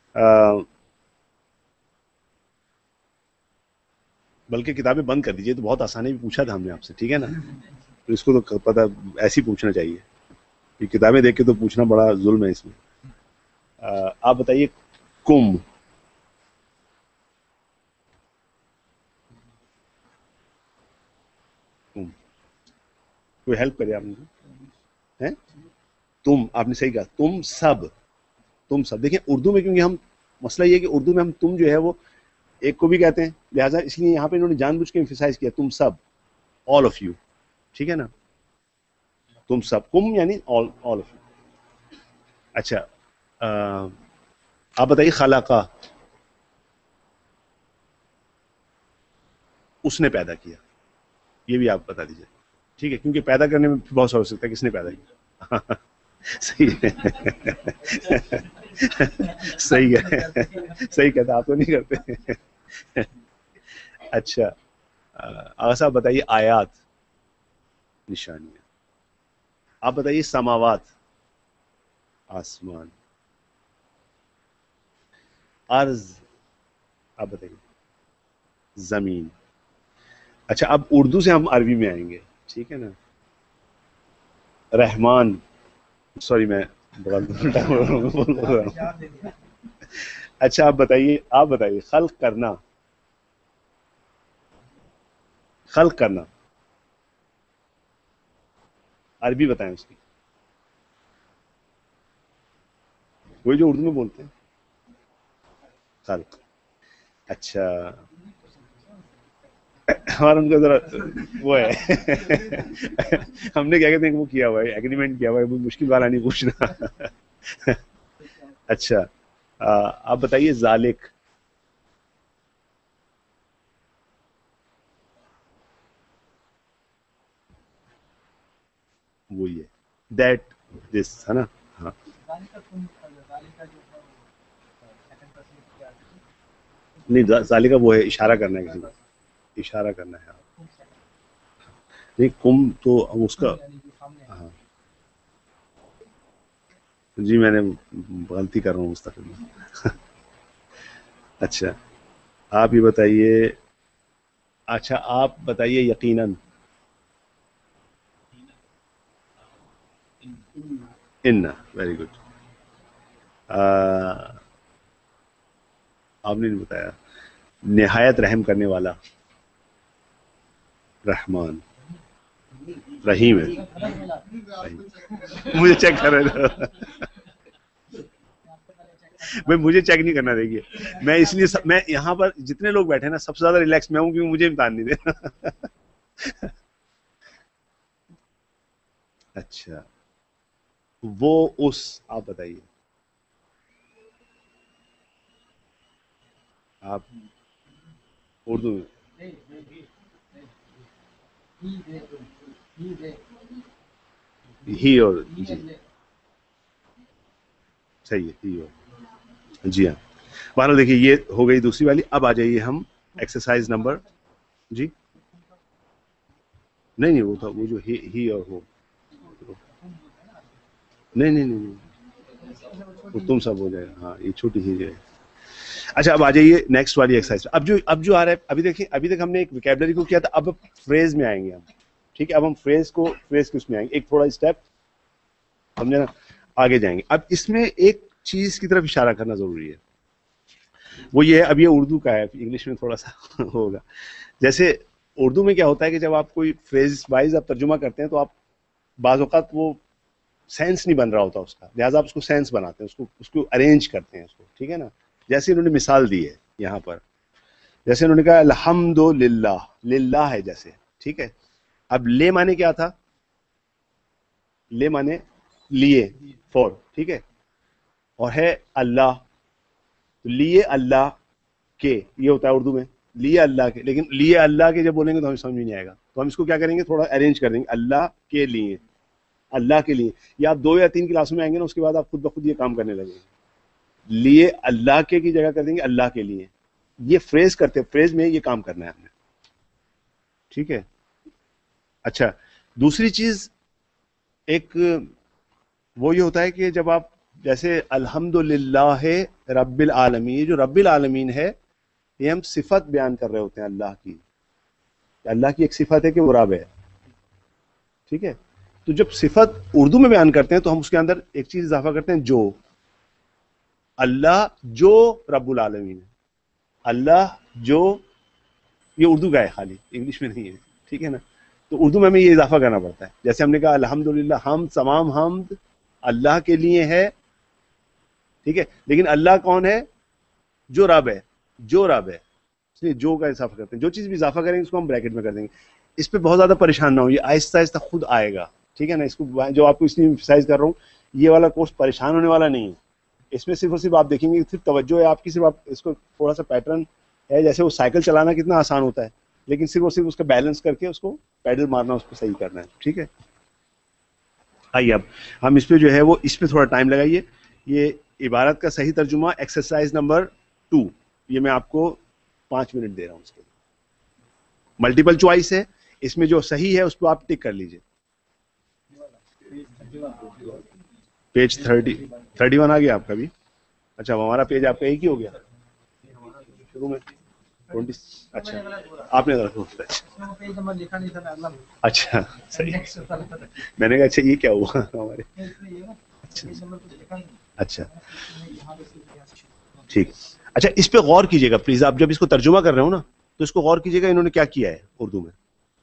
بلکہ کتابیں بند کر دیجیے، تو بہت آسانی بھی پوچھا تھا ہم نے آپ سے. ٹھیک ہے نا، تو اس کو تو پتہ ایسے ہی پوچھنا چاہیے. یہ کتابیں دیکھ کے تو پوچھنا بڑا ظلم ہے اس میں. آپ بتائیے کم. کم کوئی ہیلپ کرے آپ مجھے. ہیں تم، آپ نے صحیح کہا، تم سب. تم سب دیکھیں اردو میں، کیونکہ ہم مسئلہ یہ ہے کہ اردو میں ہم تم جو ہے وہ ایک کو بھی کہتے ہیں، لہٰذا اس لیے یہاں پہ انہوں نے جان بوجھ کے ایمفیسائز کیا تم سب، آل آف یو. ٹھیک ہے نا، تم سب. کم یعنی آل آل آف یو. اچھا آپ بتائیے خلاقہ. اس نے پیدا کیا، یہ بھی آپ بتا دیجیے. ٹھیک ہے، کیونکہ پیدا کرنے میں بہت سا ہو سکتا ہے. کس نے پیدا کیا؟ صحیح ہے، صحیح ہے، صحیح کہتا. آپ تو نہیں کرتے. اچھا آغا صاحب بتائیے آیات، نشانیاں. آپ بتائیے سماوات، آسمان. ارض، آپ بتائیے زمین. اچھا اب اردو سے ہم عربی میں آئیں گے. ٹھیک ہے نا. رحمان، سوری میں اچھا آپ بتائیے، آپ بتائیے خلق کرنا. خلق کرنا عربی بتائیں اس کی، وہی جو اردو میں بولتے ہیں خلق. اچھا اور ان کا ذرا وہ ہے ہم نے کیا کہتے ہیں وہ کیا ہوا ہے، ایگریمنٹ کیا ہوا ہے، وہ مشکل والا نہیں پوچھنا. اچھا آپ بتائیے ذالک. وہی ہے دیٹ دس ہے نا. ہاں نہیں ذالک وہ ہے اشارہ کرنا ہے کسی کو، اشارہ کرنا ہے. نہیں کم تو اس کا، ہاں جی میں نے غلطی کر رہا ہوں مستقل میں. اچھا آپ یہ بتائیے. اچھا آپ بتائیے یقیناً. ان، ویری گڈ. آپ نے نہیں بتایا. نہایت رحم کرنے والا، رحمان. رحیم ہے، رحیم. مجھے چیک کر رہے تھے میں مجھے چیک نہیں کرنا. دیکھیے میں اس لیے سب، میں یہاں پر جتنے لوگ بیٹھے نا سب سے زیادہ ریلیکس میں ہوں، کیونکہ مجھے امتحان نہیں دینا. اچھا وہ اس، آپ بتائیے. آپ اردو میں ہی اور جی صحیح ہے، ہی اور جی ہاں. بہرحال دیکھیے یہ ہو گئی دوسری والی. اب آ جائیے ہم ایکسرسائز نمبر، جی نہیں نہیں وہ تھا وہ جو ہی ہی اور ہو. نہیں نہیں نہیں وہ تم سب ہو جائے گا. ہاں یہ چھوٹی چیز ہے. اچھا اب آ جائیے نیکسٹ والی ایکسرسائز. اب جو اب جو آ رہا ہے، ابھی دیکھیں ابھی تک ہم نے ایک ویکیبلری کو کیا تھا، اب فریز میں آئیں گے ہم. ٹھیک ہے اب ہم فریز کو فریز کے اس میں آئیں گے. ایک تھوڑا اسٹیپ ہم نے نا آگے جائیں گے. اب اس میں ایک چیز کی طرف اشارہ کرنا ضروری ہے، وہ یہ ہے. اب یہ اردو کا ہے، انگلش میں تھوڑا سا ہوگا. جیسے اردو میں کیا ہوتا ہے کہ جب آپ کوئی فریز وائز آپ ترجمہ کرتے ہیں تو آپ بعض اوقات وہ سینس نہیں بن رہا ہوتا اس کا، لہٰذا آپ اس کو سینس بناتے ہیں، اس کو اس کو ارینج کرتے ہیں اس کو. ٹھیک ہے نا. جیسے انہوں نے مثال دی ہے یہاں پر جیسے انہوں نے کہا الحمدللہ، للہ ہے جیسے، ٹھیک ہے. اب لے مانے کیا تھا؟ لے مانے لیے، فور، ٹھیک ہے، اور ہے اللہ، تو لیے اللہ کے، یہ ہوتا ہے اردو میں لیے اللہ کے. لیکن لیے اللہ کے جب بولیں گے تو ہمیں سمجھ میں نہیں آئے گا، تو ہم اس کو کیا کریں گے، تھوڑا ارینج کر دیں گے، اللہ کے لیے، اللہ کے لیے. یا آپ دو یا تین کلاسوں میں آئیں گے نا، اس کے بعد آپ خود بخود یہ کام کرنے لگیں گے. لیے اللہ کے کی جگہ کر دیں گے اللہ کے لیے. یہ فریز کرتے فریز میں یہ کام کرنا ہے ہم نے، ٹھیک ہے. اچھا، دوسری چیز ایک وہ یہ ہوتا ہے کہ جب آپ جیسے الحمدللہ رب العالمین، یہ جو رب العالمین ہے یہ ہم صفت بیان کر رہے ہوتے ہیں اللہ کی. اللہ کی ایک صفت ہے کہ وہ رب ہے، ٹھیک ہے. تو جب صفت اردو میں بیان کرتے ہیں تو ہم اس کے اندر ایک چیز اضافہ کرتے ہیں، جو اللہ جو رب العالمین ہے. اللہ جو، یہ اردو کا ہے خالی، انگلش میں نہیں ہے، ٹھیک ہے نا. تو اردو میں ہمیں یہ اضافہ کرنا پڑتا ہے. جیسے ہم نے کہا الحمدللہ، ہم تمام حمد اللہ کے لیے ہے، ٹھیک ہے. لیکن اللہ کون ہے؟ جو رب ہے، جو رب ہے، اس لیے جو کا اضافہ کرتے ہیں. جو چیز بھی اضافہ کریں گے اس کو ہم بریکٹ میں کر دیں گے. اس پہ بہت زیادہ پریشان نہ ہو، یہ آہستہ آہستہ خود آئے گا، ٹھیک ہے نا. اس کو جو آپ کو اس لیے ایمفسائز کر رہا ہوں، یہ والا کورس پریشان ہونے والا نہیں ہے. اس میں صرف اور صرف آپ دیکھیں گے، صرف توجہ ہے آپ کی، صرف آپ اس کو تھوڑا سا پیٹرن ہے. جیسے وہ سائیکل چلانا کتنا آسان ہوتا ہے، لیکن صرف اور صرف اس کا بیلنس کر کے اس کو پیڈل مارنا، اس کو صحیح کرنا ہے، ٹھیک ہے. آئیے اب ہم اس پہ جو ہے وہ اس پہ تھوڑا ٹائم لگائیے. یہ عبارت کا صحیح ترجمہ ایکسرسائز نمبر ٹو، یہ میں آپ کو پانچ منٹ دے رہا ہوں. اس کے ملٹیپل چوائس ہے، اس میں جو صحیح ہے اس کو آپ ٹک کر لیجیے. پیج تھرٹی تھرٹی ون آ گیا آپ کا بھی؟ اچھا، ہمارا پیج آپ کا ایک ہی ہو گیا شروع میں ٹوینٹی. اچھا، آپ نے اچھا صحیح. میں نے کہا اچھا یہ کیا ہوا ہمارے. اچھا ٹھیک. اچھا، اس پہ غور کیجیے گا پلیز. آپ جب اس کو ترجمہ کر رہے ہو نا تو اس کو غور کیجیے گا انہوں نے کیا کیا ہے اردو میں.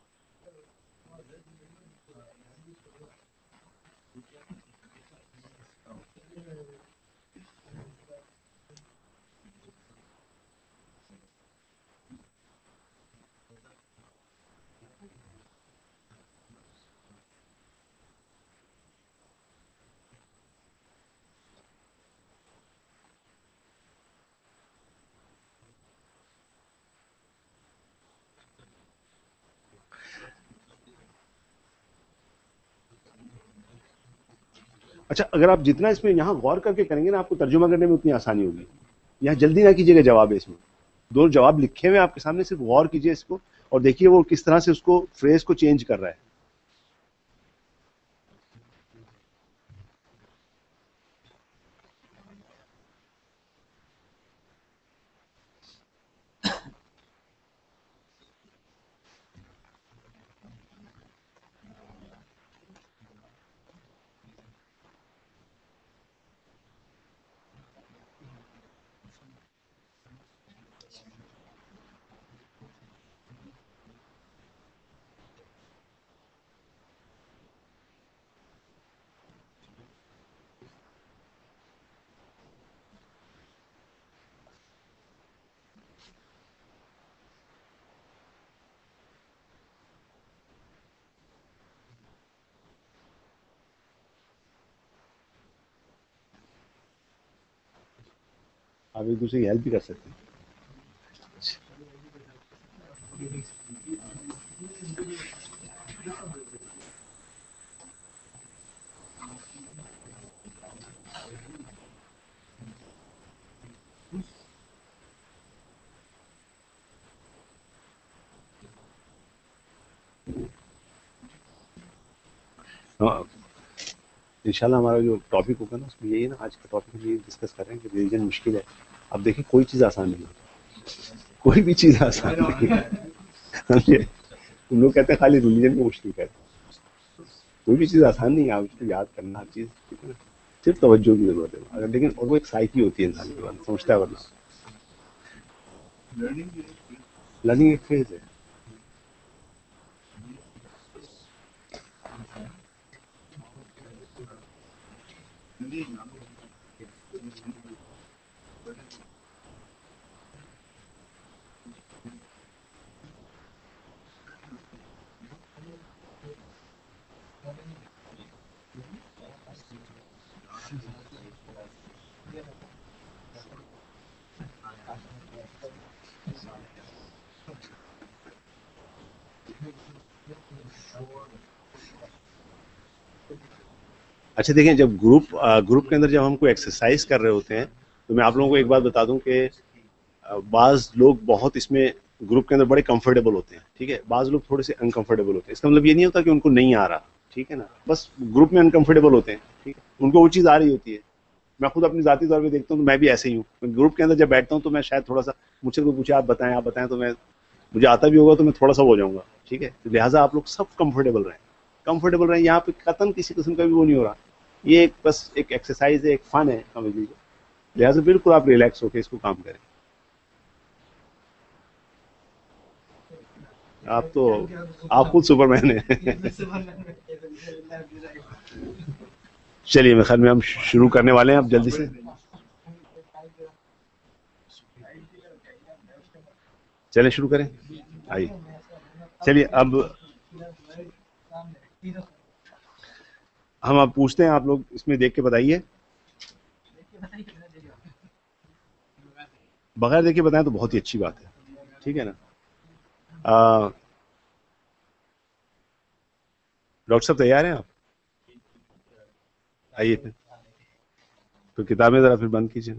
اچھا، اگر آپ جتنا اس میں یہاں غور کر کے کریں گے نا، آپ کو ترجمہ کرنے میں اتنی آسانی ہوگی. یہاں جلدی نہ کیجیے گا جواب ہے اس میں. دو جواب لکھے ہوئے آپ کے سامنے، صرف غور کیجیے اس کو اور دیکھیے وہ کس طرح سے اس کو فریز کو چینج کر رہا ہے. آپ ایک دوسرے کی ہیلپ بھی کر سکتے ہیں. ہاں، انشاءاللہ ہمارا جو ٹاپک ہوگا نا اس میں یہی ہے نا، آج کا ٹاپک ہم یہ ڈسکس کر رہے ہیں کہ ریلیجن مشکل ہے. اب دیکھیں کوئی چیز آسان نہیں ہے، کوئی بھی چیز آسان نہیں ہے. سمجھے؟ تم لوگ کہتے ہیں خالی ریلیجن کو مشکل کہتے ہیں، کوئی بھی چیز آسان نہیں ہے. آپ اس کو یاد کرنا ہر چیز، ٹھیک ہے نا. صرف توجہ کی ضرورت ہے. اگر لیکن اور وہ ایک سائیکی ہوتی ہے انسان کے بعد سمجھتا ہے. ورنہ لرننگ ایک فیز ہے. اچھا دیکھیں، جب گروپ گروپ کے اندر جب ہم کوئی ایکسرسائز کر رہے ہوتے ہیں تو میں آپ لوگوں کو ایک بات بتا دوں کہ بعض لوگ بہت اس میں گروپ کے اندر بڑے کمفرٹیبل ہوتے ہیں، ٹھیک ہے، بعض لوگ تھوڑے سے انکمفرٹیبل ہوتے ہیں. اس کا مطلب یہ نہیں ہوتا کہ ان کو نہیں آ رہا، ٹھیک ہے نا، بس گروپ میں انکمفرٹیبل ہوتے ہیں، ٹھیک ہے، ان کو وہ چیز آ رہی ہوتی ہے. میں خود اپنی ذاتی طور پہ دیکھتا ہوں تو میں بھی ایسے ہی ہوں. میں گروپ کے اندر جب بیٹھتا ہوں تو میں شاید تھوڑا سا مجھ سے کوئی پوچھے آپ بتائیں آپ بتائیں تو میں مجھے آتا بھی ہوگا تو میں تھوڑا سا ہو جاؤں گا، ٹھیک ہے. لہٰذا آپ لوگ سب کمفرٹیبل رہیں، کمفرٹیبل رہیں. یہاں پہ قطن کسی قسم کا بھی وہ نہیں ہو رہا. یہ ایک بس ایک ایکسرسائز ہے، ایک فن ہے سمجھ لیجیے. لہٰذا بالکل آپ ریلیکس ہو کے اس کو کام کریں. آپ تو آپ خود سپر مین ہیں. چلیے میں خیال میں ہم شروع کرنے والے ہیں اب جلدی سے. چلیں شروع کریں، آئیے. چلیے اب ہم اب پوچھتے ہیں، آپ لوگ اس میں دیکھ کے بتائیے. بغیر دیکھ کے بتائیں تو بہت ہی اچھی بات ہے، ٹھیک ہے نا. ڈاکٹر صاحب تیار ہیں آپ؟ آئیے پھر تو کتابیں ذرا پھر بند کیجیے نا.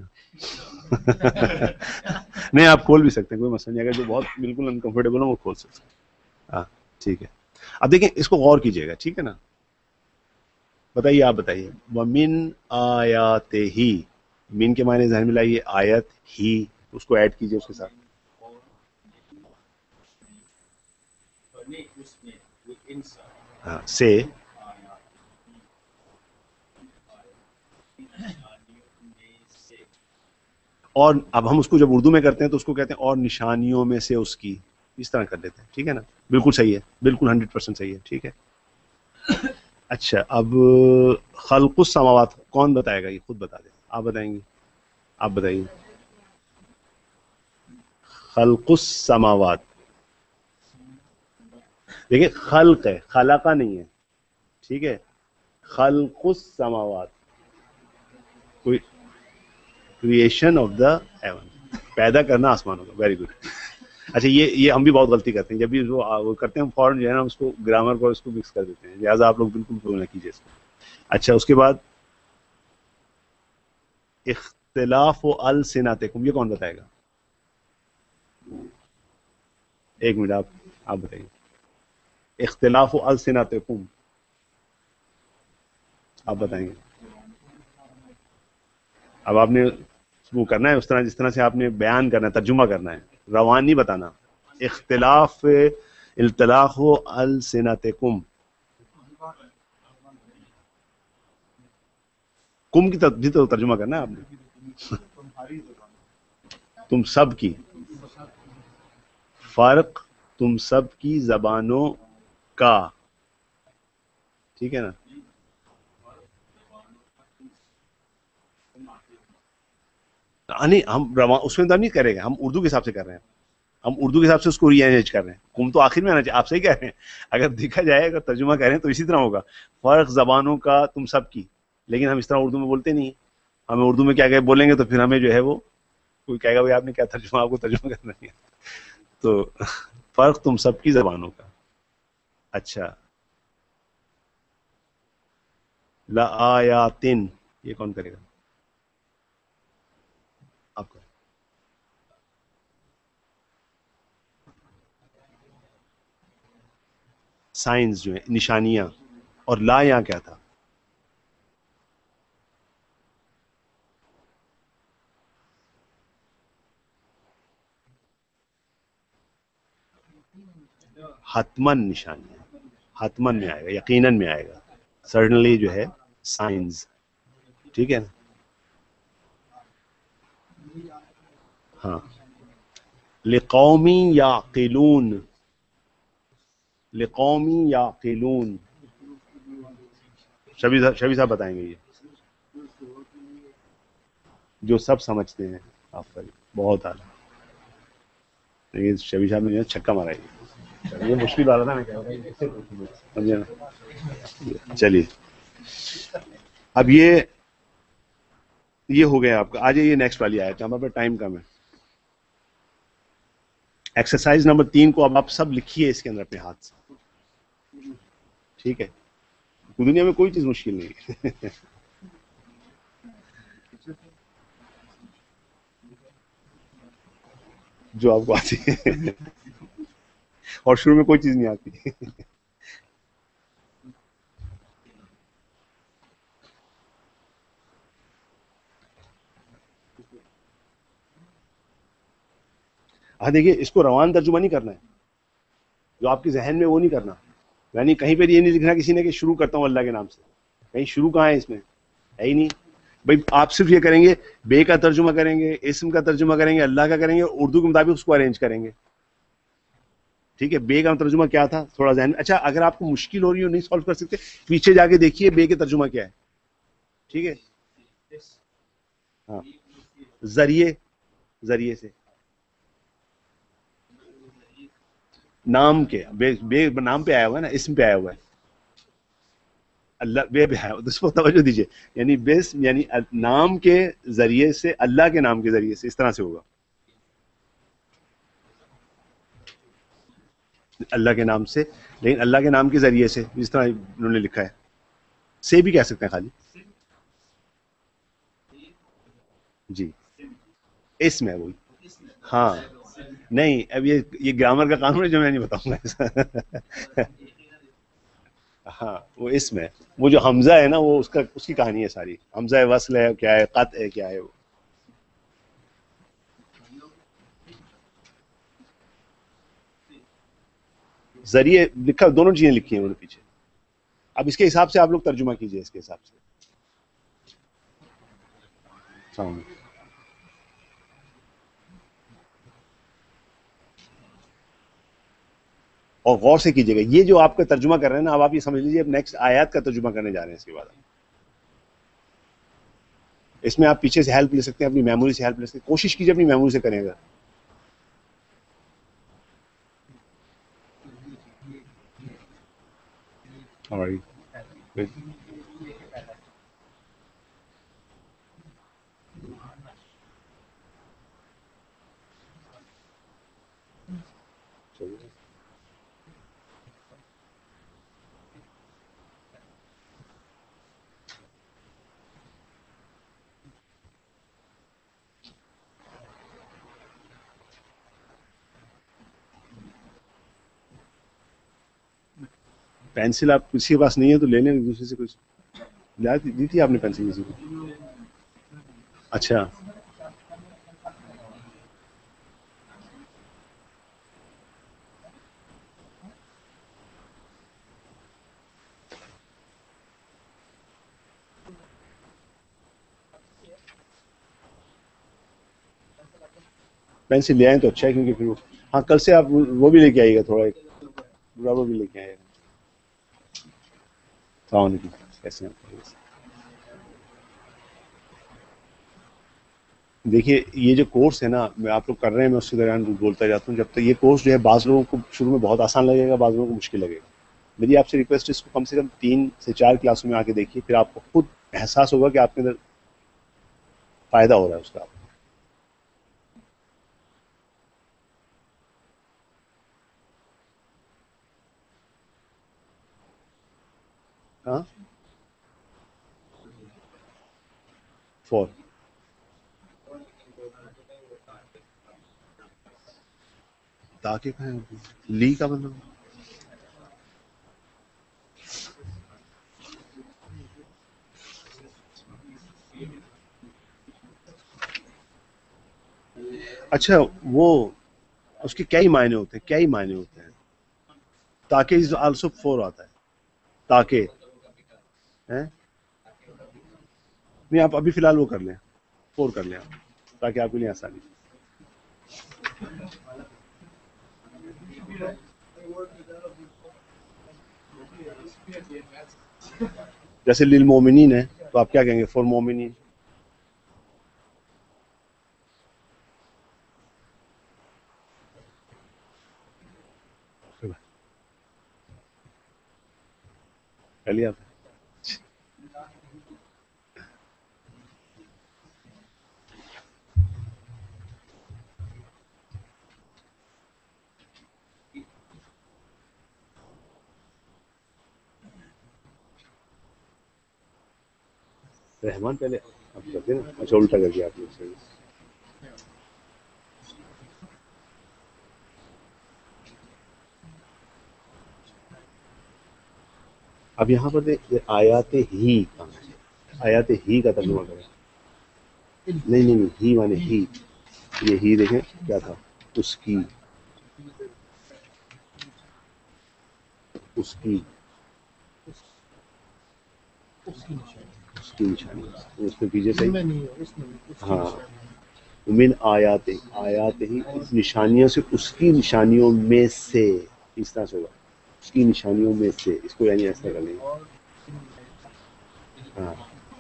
نہیں آپ کھول بھی سکتے ہیں، کوئی مسئلہ نہیں. اگر جو بہت بالکل انکمفرٹیبل ہو وہ کھول سکتے ہیں. ہاں ٹھیک ہے. اب دیکھیں اس کو غور کیجیے گا، ٹھیک ہے نا. بتائیے آپ بتائیے. وَمِنْ آیَاتِهِ، من کے معنی ذہن میں لائیے. آیت ہی اس کو ایڈ کیجیے اس کے ساتھ. ہاں سے اور اب ہم اس کو جب اردو میں کرتے ہیں تو اس کو کہتے ہیں اور نشانیوں میں سے اس کی، اس طرح کر لیتے ہیں، ٹھیک ہے نا. بالکل صحیح ہے، بالکل ہنڈریڈ پرسینٹ صحیح ہے، ٹھیک ہے. اچھا اب خلق السماوات کون بتائے گا؟ یہ خود بتا دیں. آپ بتائیں گے؟ آپ بتائیے. خلق السماوات، دیکھیں خلق ہے، خلقہ نہیں ہے، ٹھیک ہے. خلق السماوات، کوئی کریشن آف دا ہیون، پیدا کرنا آسمانوں کا. Very good. اچھا یہ یہ ہم بھی بہت غلطی کرتے ہیں، جب بھی وہ کرتے ہیں فوراً جو ہے نا اس کو گرامر کو اس کو مکس کر دیتے ہیں. لہٰذا آپ لوگ بالکل نہ کیجیے اس کو. اچھا اس کے بعد اختلاف و السنتکم، یہ کون بتائے گا؟ ایک منٹ آپ آپ بتائیے. اختلاف و السنتکم آپ بتائیں گے. اب آپ نے وہ کرنا ہے اس طرح جس طرح سے آپ نے بیان کرنا ہے، ترجمہ کرنا ہے، روان نہیں بتانا. اختلاف التلاف و السنتکم، کم کی بھی تو ترجمہ کرنا ہے آپ نے. تم سب کی، فرق تم سب کی زبانوں کا، ٹھیک ہے نا. نہیں ہم رواں اس میں تو نہیں کرے گا، ہم اردو کے حساب سے کر رہے ہیں. ہم اردو کے حساب سے اس کو ری ارینج کر رہے ہیں. کم تو آخر میں آنا چاہیے. آپ صحیح کہہ رہے ہیں، اگر دیکھا جائے اگر ترجمہ کر رہے ہیں تو اسی طرح ہوگا، فرق زبانوں کا تم سب کی. لیکن ہم اس طرح اردو میں بولتے نہیں. ہمیں اردو میں کیا کہ بولیں گے تو پھر ہمیں جو ہے وہ کوئی کہے گا بھائی آپ نے کیا ترجمہ، آپ کو ترجمہ کرنا ہے. تو فرق تم سب کی زبانوں کا. اچھا لآیاتن، یہ کون کرے گا؟ آپ کا سائنس جو ہے، نشانیاں. اور لا یہاں کیا تھا؟ حتمن نشانیاں، حتمن میں آئے گا، یقیناً میں آئے گا. سرٹنلی جو ہے سائنس، ٹھیک ہے نا. ہاں لقومی یعقلون، لقومی یعقلون. شبی صاحب شبی صاحب بتائیں گے یہ جو سب سمجھتے ہیں. آپ کا بہت اعلیٰ. لیکن شبی صاحب نے جو ہے چھکا مارا ہے. یہ مشکل والا تھا نا، سمجھے نا. چلیے اب یہ یہ ہو گیا آپ کا. آ جائیے نیکسٹ والی آیت، ہمارے پہ ٹائم کم ہے. ایکسرسائز نمبر تین کو اب آپ سب لکھیے اس کے اندر اپنے ہاتھ سے. ٹھیک ہے، دنیا میں کوئی چیز مشکل نہیں ہے جو آپ کو آتی ہے اور شروع میں کوئی چیز نہیں آتی ہاں دیکھیے، اس کو روان ترجمہ نہیں کرنا ہے، جو آپ کے ذہن میں وہ نہیں کرنا، یعنی کہیں پہ یہ نہیں لکھنا کسی نے کہ شروع کرتا ہوں اللہ کے نام سے، کہیں شروع کہاں ہے اس میں، ہے ہی نہیں بھائی. آپ صرف یہ کریں گے بے کا ترجمہ کریں گے، اسم کا ترجمہ کریں گے، اللہ کا کریں گے، اردو کے مطابق اس کو ارینج کریں گے. ٹھیک ہے، بے کا ترجمہ کیا تھا تھوڑا ذہن میں. اچھا اگر آپ کو مشکل ہو رہی ہو نہیں سالو کر سکتے، پیچھے جا کے دیکھیے بے کا ترجمہ کیا ہے. ٹھیک ہے، ہاں، ذریعے، ذریعے سے، نام کے بے, بے نام پہ آیا ہوا ہے نا، اسم پہ آیا ہوا ہے. اللہ بے پہ آیا ہوا، اس کو توجہ دیجیے، یعنی بس یعنی نام کے ذریعے سے، اللہ کے نام کے ذریعے سے، اس طرح سے ہوگا. اللہ کے نام سے، لیکن اللہ کے نام کے ذریعے سے جس طرح انہوں نے لکھا ہے، سے بھی کہہ سکتے ہیں خالی. جی، اسم ہے وہی. ہاں نہیں، اب یہ یہ گرامر کا قانون ہے جو میں نہیں بتاؤں گا ہاں وہ اسم ہے، وہ جو حمزہ ہے نا وہ اس کا اس کی کہانی ہے ساری. حمزہ وصل ہے کیا ہے، قط ہے کیا ہے، وہ ذریعے لکھا، دونوں چیزیں لکھی ہیں انہوں نے پیچھے. اب اس کے حساب سے آپ لوگ ترجمہ کیجئے، اس کے حساب سے. ہاں اور غور سے کیجیے گا، یہ جو آپ کا ترجمہ کر رہے ہیں نا، اب آپ یہ سمجھ لیجیے اب نیکسٹ آیات کا ترجمہ کرنے جا رہے ہیں اس کے بعد. اس میں آپ پیچھے سے ہیلپ لے سکتے ہیں، اپنی میموری سے ہیلپ لے سکتے ہیں، کوشش کیجیے اپنی میموری سے کریں گا. Alright. Good. پینسل آپ کسی کے پاس نہیں ہے تو لے لیں دوسرے سے، کچھ دی تھی آپ نے پینسل کسی کو؟ اچھا پینسل لے آئیں تو اچھا ہے، کیونکہ پھر وہ ہاں کل سے آپ وہ بھی لے کے آئیے گا، تھوڑا ایک ربر بھی لے کے آئیے گا. السلام علیکم، کیسے ہیں آپ؟ دیکھیے یہ جو کورس ہے نا، میں آپ لوگ کر رہے ہیں، میں اس کے دوران بولتا جاتا ہوں، جب تک یہ کورس جو ہے بعض لوگوں کو شروع میں بہت آسان لگے گا، بعض لوگوں کو مشکل لگے گا. میری آپ سے ریکویسٹ ہے اس کو کم سے کم تین سے چار کلاسوں میں آ کے دیکھیے، پھر آپ کو خود احساس ہوگا کہ آپ کے اندر فائدہ ہو رہا ہے اس کا. ہاں فور تاکہ لی کا مطلب اچھا، وہ اس کے کئی معنی ہوتے ہیں، کئی معنی ہوتے ہیں. تاکہ از آلسو فور آتا ہے، تاکہ ہیں؟ نہیں آپ ابھی فی الحال وہ کر لیں، فور کر لیں آپ، تاکہ آپ کے لیے آسانی. جیسے للمومنین ہے تو آپ کیا کہیں گے؟ فور مومنین. کر لیا آپ؟ رحمان پہلے آپ کرتے نا, اچھا الٹا کر دیا آپ نے. اب یہاں پر آیات ہی کہاں ہے؟ آیات ہی کا ترجمہ کریں. نہیں نہیں نہیں, ہی مانے ہی. یہ ہی دیکھیں کیا تھا, اس کی, اس کی اس کی نشانی, اس میں پیچھے سے ہاں من آیات, آیات ہی اس نشانیوں سے, اس کی نشانیوں میں سے, اس طرح سے ہوگا اس کی نشانیوں میں سے, اس کو یعنی ایسا کر لیں گے. ہاں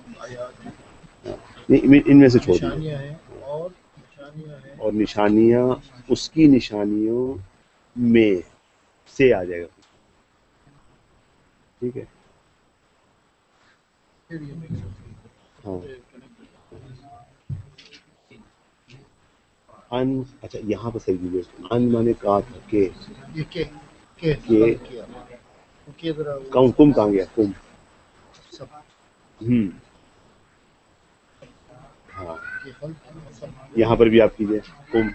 نہیں, ان میں سے چھوڑ دیں, اور نشانیاں اس کی نشانیوں میں سے آ جائے گا. ٹھیک ہے ہاں. ان, اچھا یہاں پہ صحیح دیجیے, ان مانے کہا تھا کہ کم, کم کہاں گیا, کم ہوں ہاں, یہاں پر بھی آپ کیجیے کم.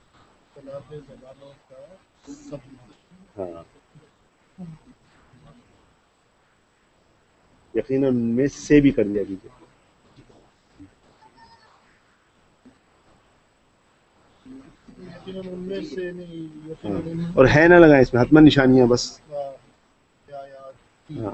ہاں یقیناً میں سے بھی کر لیا کیجیے. اور ہے نہ لگائیں اس میں, حتما نشانیاں بس. ہاں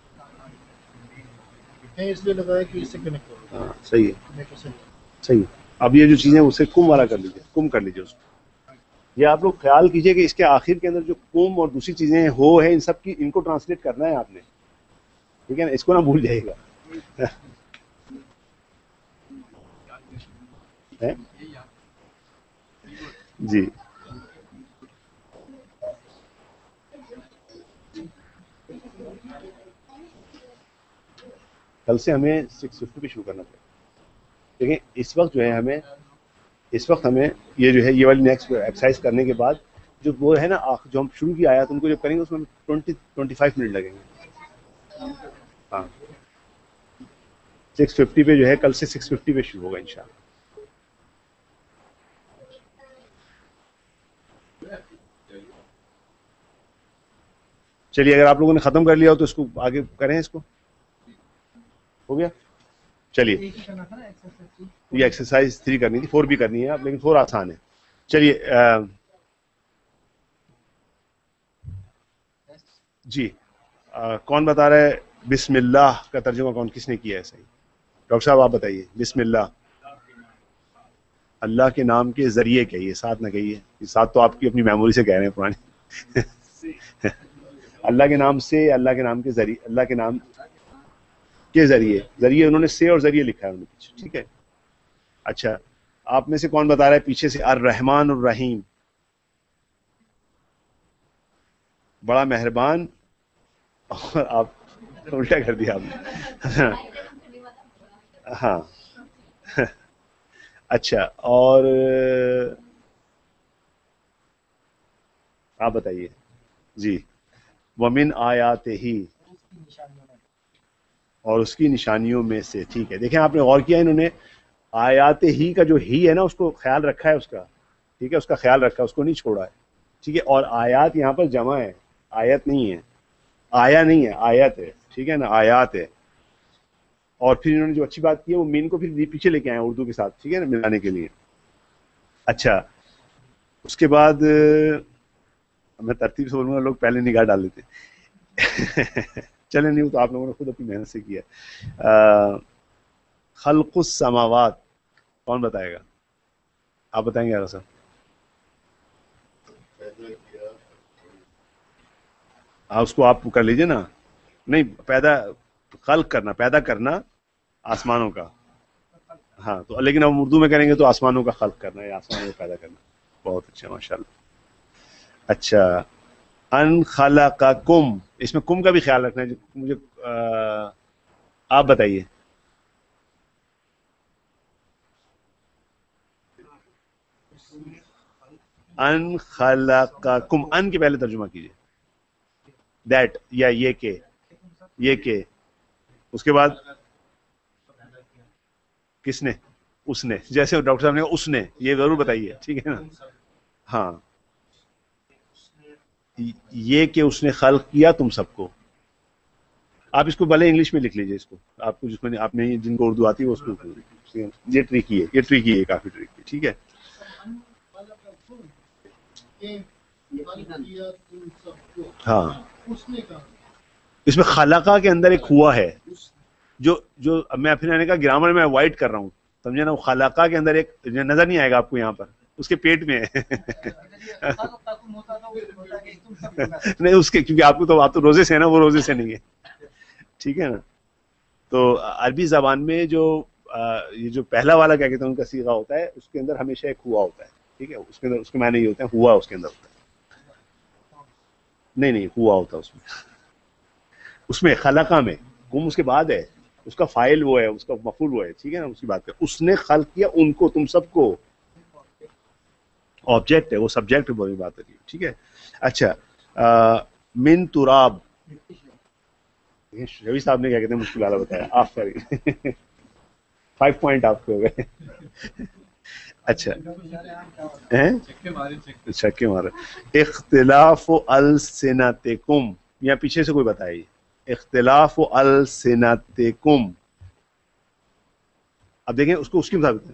اس لیے لگایا کہ اس سے کنیکٹ ہو. ہاں صحیح ہے, صحیح. اب یہ جو چیزیں اسے کم والا کر لیجیے, کم کر لیجیے اس کو. یہ آپ لوگ خیال کیجئے کہ اس کے آخر کے اندر جو کم اور دوسری چیزیں ہو ہے, ان سب کی, ان کو ٹرانسلیٹ کرنا ہے آپ نے, ٹھیک ہے نا, اس کو نہ بھول جائے گا. جی کل سے ہمیں سکس ففٹی پہ شروع کرنا پڑے. دیکھیں اس وقت جو ہے ہمیں, اس وقت ہمیں یہ جو ہے یہ والی نیکسٹ ایکسرسائز کرنے کے بعد جو وہ ہے نا, جو ہم شروع کی آیات ان کو جب کریں گے اس میں ٹوئنٹی ٹوئنٹی فائیو منٹ لگیں گے. ہاں سکس ففٹی پہ جو ہے, کل سے سکس ففٹی پہ شروع ہوگا انشاءاللہ. چلیے اگر آپ لوگوں نے ختم کر لیا ہو تو اس کو آگے کریں, اس کو ہو گیا. چلیے یہ ایکسرسائز تھری کرنی تھی, فور بھی کرنی ہے اب, لیکن فور آسان ہے. چلیے جی, آ, کون بتا رہا ہے بسم اللہ کا ترجمہ, کون کس نے کیا ہے صحیح؟ ڈاکٹر صاحب آپ بتائیے. بسم اللہ, اللہ کے نام کے ذریعے کہیے, ساتھ نہ کہیے, ساتھ تو آپ کی اپنی میموری سے کہہ رہے ہیں پرانی. اللہ کے نام سے, اللہ کے نام کے ذریعے, اللہ کے نام کے ذریعے, ذریعے انہوں نے سے اور ذریعے لکھا ہے انہوں نے پیچھے, ٹھیک ہے. اچھا آپ میں سے کون بتا رہا ہے پیچھے سے الرحمن الرحیم, بڑا مہربان, اور آپ الٹا کر دیا آپ نے. ہاں اچھا, اور آپ بتائیے جی. ومن آیات ہی, اور اس کی نشانیوں میں سے, ٹھیک ہے. دیکھیں آپ نے غور کیا, انہوں نے آیات ہی کا جو ہی ہے نا اس کو خیال رکھا ہے, اس کا, ٹھیک ہے, اس کا خیال رکھا ہے, اس کو نہیں چھوڑا ہے, ٹھیک ہے. اور آیات یہاں پر جمع ہے, آیت نہیں ہے, آیا نہیں ہے, آیت ہے, ٹھیک ہے نا, آیات ہے. اور پھر انہوں نے جو اچھی بات کی ہے وہ مین کو پھر پیچھے لے کے آئے ہیں اردو کے ساتھ, ٹھیک ہے نا, ملانے کے لیے. اچھا اس کے بعد میں ترتیب سے بولوں گا, لوگ پہلے نگاہ ڈال لیتے چلے نہیں, تو آپ لوگوں نے خود اپنی محنت سے کیا. خلق السماوات, کون بتائے گا؟ آپ بتائیں گے آگا صاحب. ہاں اس کو آپ کر لیجئے نا. نہیں, پیدا, خلق کرنا, پیدا کرنا آسمانوں کا. ہاں تو لیکن ہم اردو میں کریں گے تو آسمانوں کا خلق کرنا یا آسمانوں کا پیدا کرنا. بہت اچھا, ماشاء اللہ. اچھا, ان خلقکم, اس میں کم کا بھی خیال رکھنا ہے مجھے. آپ بتائیے. ان خلقکم, ان کے پہلے ترجمہ کیجیے. دیٹ, یا یہ کہ, یہ کہ, اس کے بعد کس نے؟ اس نے. جیسے ڈاکٹر صاحب نے کہا اس نے, یہ ضرور بتائیے, ٹھیک ہے نا. ہاں, یہ کہ اس نے خلق کیا تم سب کو. آپ اس کو بھلے انگلش میں لکھ لیجئے, اس کو آپ کو جس میں آپ نے جن کو اردو آتی ہے اس کو, یہ ٹریکی ہے, یہ ٹریکی ہے, کافی ٹریکی, ٹھیک ہے. ہاں, اس میں خلقہ کے اندر ایک ہوا ہے جو جو میں پھر نے کہا گرامر میں اوائڈ کر رہا ہوں, سمجھے نا. وہ خلقہ کے اندر ایک نظر نہیں آئے گا آپ کو یہاں پر, اس کے پیٹ میں ہے. نہیں اس کے, کیونکہ آپ کو تو آپ تو روزے سے ہے نا, وہ روزے سے نہیں ہے, ٹھیک ہے نا. تو عربی زبان میں جو یہ جو پہلا والا کیا کہتے ہیں ان کا صیغہ ہوتا ہے, اس کے اندر ہمیشہ ایک ہوا ہوتا ہے, ٹھیک ہے. اس کے اندر اس کے معنی یہ ہوتے ہیں, ہوا اس کے اندر ہوتا ہے. نہیں نہیں, ہوا ہوتا ہے اس میں, اس میں خلقہ میں گم اس کے بعد ہے, اس کا فائل وہ ہے, اس کا مفعول وہ ہے, ٹھیک ہے نا. اس کی بات کر, اس نے خلق کیا ان کو, تم سب کو. آبجیکٹ ہے وہ, سبجیکٹ بڑی بات ہے, ٹھیک ہے. اچھا, من تراب, روی صاحب نے کیا کہتے ہیں مشکل والا بتایا, آپ سوری فائیو پوائنٹ آپ کے ہو گئے. اچھا چھکے مارے. اختلاف السنتکم, یا پیچھے سے کوئی بتائیے. اختلاف السنتکم, اب دیکھیں اس کو اس کے مطابق.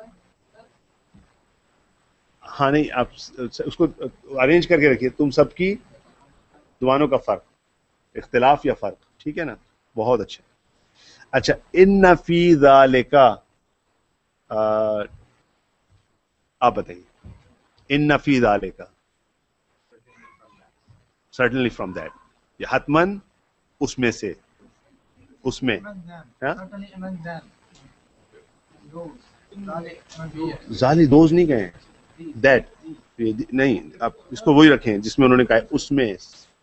ہاں نہیں, آپ اس کو ارینج کر کے رکھیے, تم سب کی زبانوں کا فرق, اختلاف یا فرق, ٹھیک ہے نا. بہت اچھا. اچھا, ان فی ذالک, آپ بتائیے. ان فی ذالک, سرٹنلی فرام دیٹ, یہ حتمن اس میں سے, اس میں ذالی دوز نہیں کہیں, دیٹ نہیں, آپ اس کو وہی رکھیں جس میں انہوں نے کہا اس میں.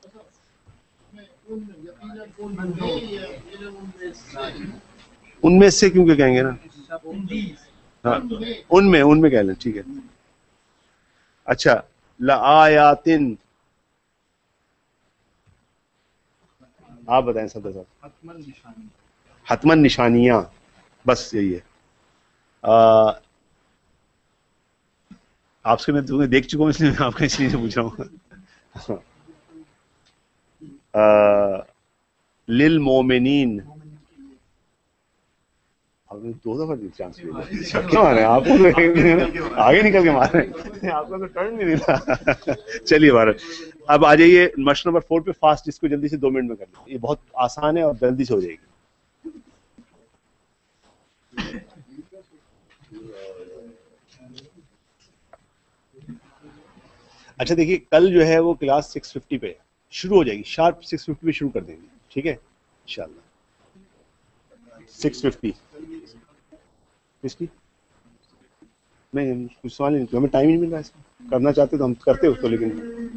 ان میں سے کیوں کہ کہیں گے نا, ہاں ان میں, ان میں کہہ لیں, ٹھیک ہے. اچھا, لآیاتن, آپ بتائیں صدر صاحب. حتمن نشانیاں, بس یہی ہے. آپ سے میں تمہیں دیکھ چکا ہوں, اس لیے میں آپ کا اس لیے پوچھ رہا ہوں. للمومنین, آپ نے دو دفعہ چانس لیا, کیوں آ رہے ہیں آپ کو, آگے نکل کے مار رہے ہیں, آپ کو تو ٹرن نہیں ملا. چلیے بارہ, اب آ جائیے مشق نمبر فور پہ فاسٹ, جس کو جلدی سے دو منٹ میں کر لیں, یہ بہت آسان ہے اور جلدی سے ہو جائے گی. اچھا دیکھیے, کل جو ہے وہ کلاس سکس ففٹی پہ شروع ہو جائے گی, شارپ سکس ففٹی پہ شروع کر دیں گے, ٹھیک ہے انشاءاللہ. سکس ففٹی اس کی نہیں, کچھ سوال نہیں, ہمیں ٹائم ہی نہیں مل رہا ہے اس کو. کرنا چاہتے تو ہم کرتے اس کو, لیکن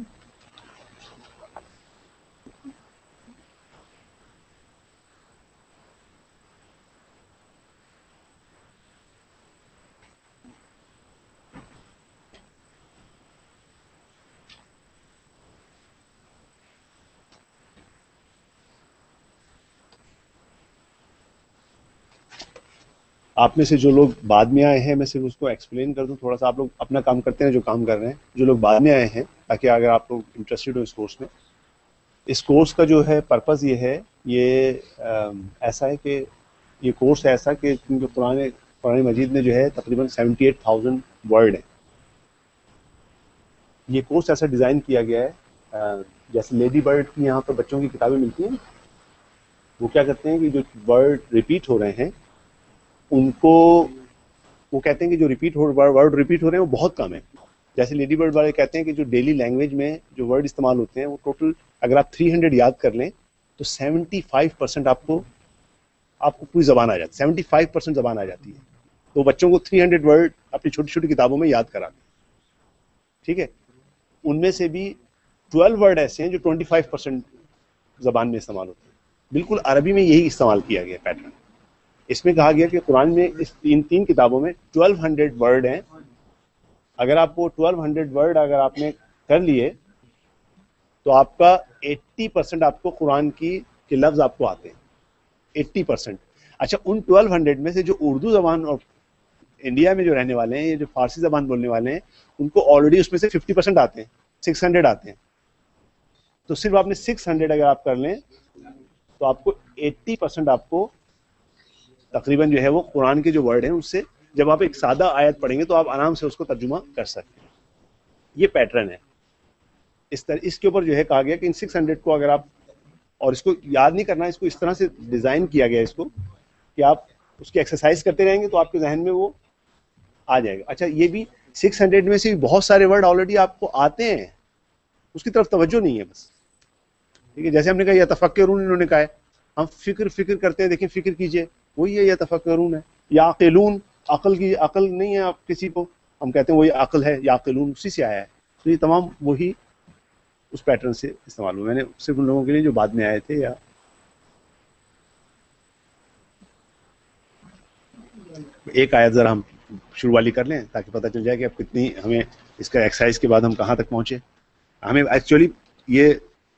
آپ میں سے جو لوگ بعد میں آئے ہیں, میں صرف اس کو ایکسپلین کر دوں تھوڑا سا. آپ لوگ اپنا کام کرتے ہیں جو کام کر رہے ہیں, جو لوگ بعد میں آئے ہیں, تاکہ اگر آپ لوگ انٹرسٹڈ ہو اس کورس میں. اس کورس کا جو ہے پرپز یہ ہے, یہ ایسا ہے کہ یہ کورس ایسا کہ کیونکہ قرآن قرآن مجید میں جو ہے تقریباً سیونٹی ایٹ تھاؤزینڈ ورڈ ہیں. یہ کورس ایسا ڈیزائن کیا گیا ہے, جیسے لیڈی برڈ کی یہاں پر بچوں کی کتابیں ملتی ہیں, وہ کیا کرتے ہیں کہ جو ورڈ ریپیٹ ہو رہے ہیں ان کو, وہ کہتے ہیں کہ جو ریپیٹ ہو ورڈ ریپیٹ ہو رہے ہیں وہ بہت کم ہے. جیسے لیڈی برڈ والے کہتے ہیں کہ جو ڈیلی لینگویج میں جو ورڈ استعمال ہوتے ہیں وہ ٹوٹل اگر آپ تھری ہنڈریڈ یاد کر لیں تو سیونٹی فائیو پرسینٹ آپ کو آپ کو پوری زبان آ جاتی ہے, سیونٹی فائیو پرسینٹ زبان آ جاتی ہے. تو بچوں کو تھری ہنڈریڈ ورڈ اپنی چھوٹی چھوٹی کتابوں میں یاد کراتے ہیں, ٹھیک ہے. ان میں سے بھی ٹویلو ورڈ ایسے ہیں جو ٹوئنٹی فائیو پرسینٹ زبان میں استعمال ہوتے ہیں. بالکل عربی میں یہی استعمال کیا گیا پیٹرن. اس میں کہا گیا کہ قرآن میں اس تین تین کتابوں میں ٹویلو ہنڈریڈ ورڈ ہیں. اگر آپ کو ٹویلو ہنڈریڈ ورڈ اگر آپ نے کر لیے تو آپ کا ایٹی پرسینٹ آپ کو قرآن کی کے لفظ آپ کو آتے ہیں, ایٹی پرسینٹ. اچھا ان ٹویلو ہنڈریڈ میں سے جو اردو زبان اور انڈیا میں جو رہنے والے ہیں, یہ جو فارسی زبان بولنے والے ہیں, ان کو آلریڈی اس میں سے ففٹی پرسینٹ آتے ہیں, سکس ہنڈریڈ آتے ہیں. تو صرف آپ نے سکس ہنڈریڈ اگر آپ کر لیں تو آپ کو ایٹی پرسینٹ آپ کو تقریباً جو ہے وہ قرآن کے جو ورڈ ہیں اس سے جب آپ ایک سادہ آیت پڑھیں گے تو آپ آرام سے اس کو ترجمہ کر سکتے ہیں. یہ پیٹرن ہے. اس طرح اس کے اوپر جو ہے کہا گیا کہ ان سکس ہنڈریڈ کو اگر آپ, اور اس کو یاد نہیں کرنا, اس کو اس طرح سے ڈیزائن کیا گیا اس کو کہ آپ اس کی ایکسرسائز کرتے رہیں گے تو آپ کے ذہن میں وہ آ جائے گا. اچھا یہ بھی سکس ہنڈریڈ میں سے بہت سارے ورڈ آلریڈی آپ کو آتے ہیں, اس کی طرف توجہ نہیں ہے بس. ٹھیک ہے, جیسے ہم نے کہا یتفکرون, انہوں نے کہا ہے ہم فکر فکر کرتے ہیں, دیکھیں فکر کیجئے, وہی ہے یتفکرون ہے. یعقلون, عقل کی عقل نہیں ہے آپ کسی کو, ہم کہتے ہیں وہی عقل ہے, یعقلون اسی سے آیا ہے. تو یہ تمام وہی اس پیٹرن سے استعمال ہوا. میں نے صرف ان لوگوں کے لیے جو بعد میں آئے تھے, یا ایک آیت ذرا ہم شروع والی کر لیں تاکہ پتہ چل جائے کہ اب کتنی ہمیں اس کا ایکسرسائز کے بعد ہم کہاں تک پہنچے. ہمیں ایکچولی یہ